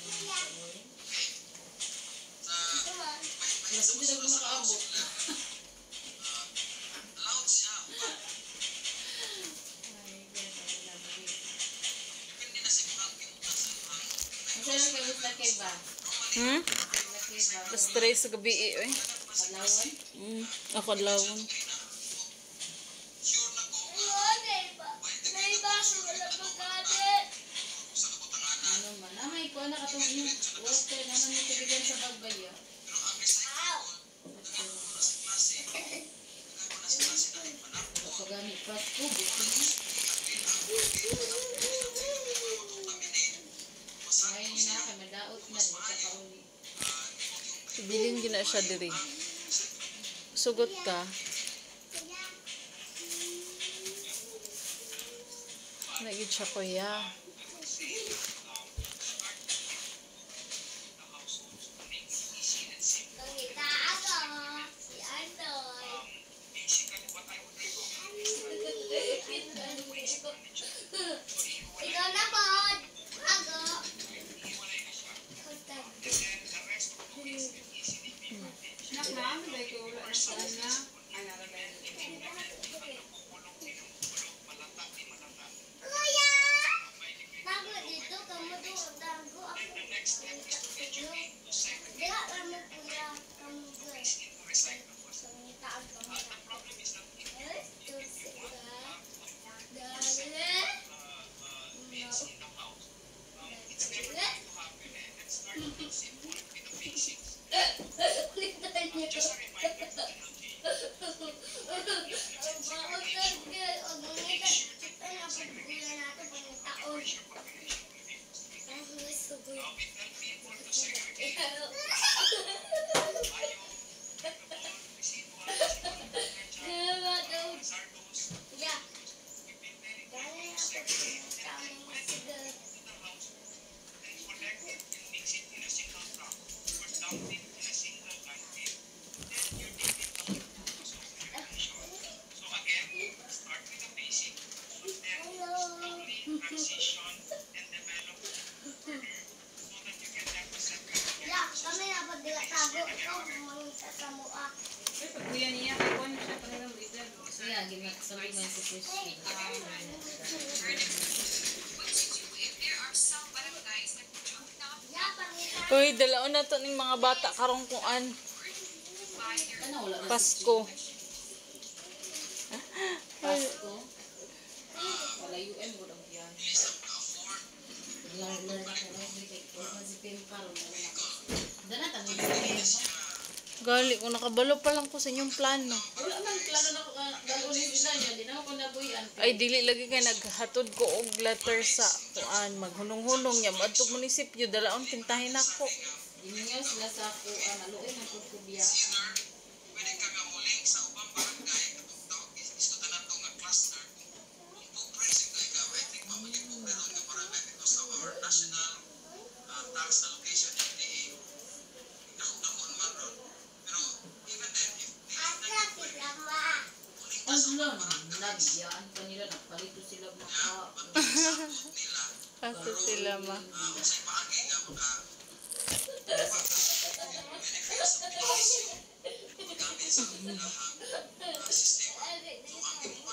Hindi na ko makaabot. Hmm? Alas tres sa gabi eh. Hmm, ako lawon. Bilin gina siya diri. Sugot ka. Nagid siya kuya. Ikaw na po. Ako. Kuya! Tago dito, kamu doon. Tago ako. Diha kamu kuya. Kamu doon. Sumitaag kamu na. Eh, tusi ka. Dali. Uy, dalaon na to ng mga bata karong kuan. Pasko. Pasko. Wala U M mo lang yan. Lang lang ako lang dito. Kasi pim karon na. Dana ta mo. Gali ko nakabalo pa lang ko sa inyong plano. Wala man plano na ko dalon nila niya, di na ako nabuyan. Ay dili lagi kay naghatod ko og letter sa kuan maghunong-hunong niya adtong munisipyo dalaon pintahin ako. Inyo sila sa ako aluoy na pud ko biya. Pwede kami muling sa ubang barangay katong tawag isto tanan to nga cluster kung two pricing kay ka I think mamuli ko pero nga barangay because of our national uh, tax allocation N T A dako-dako naman ron pero even then if Aslan, nabiyaan pa nila, nagpalito sila maka. Asa sila ma. kasi paagi nga maka gamit sa kanilang sistema. So ang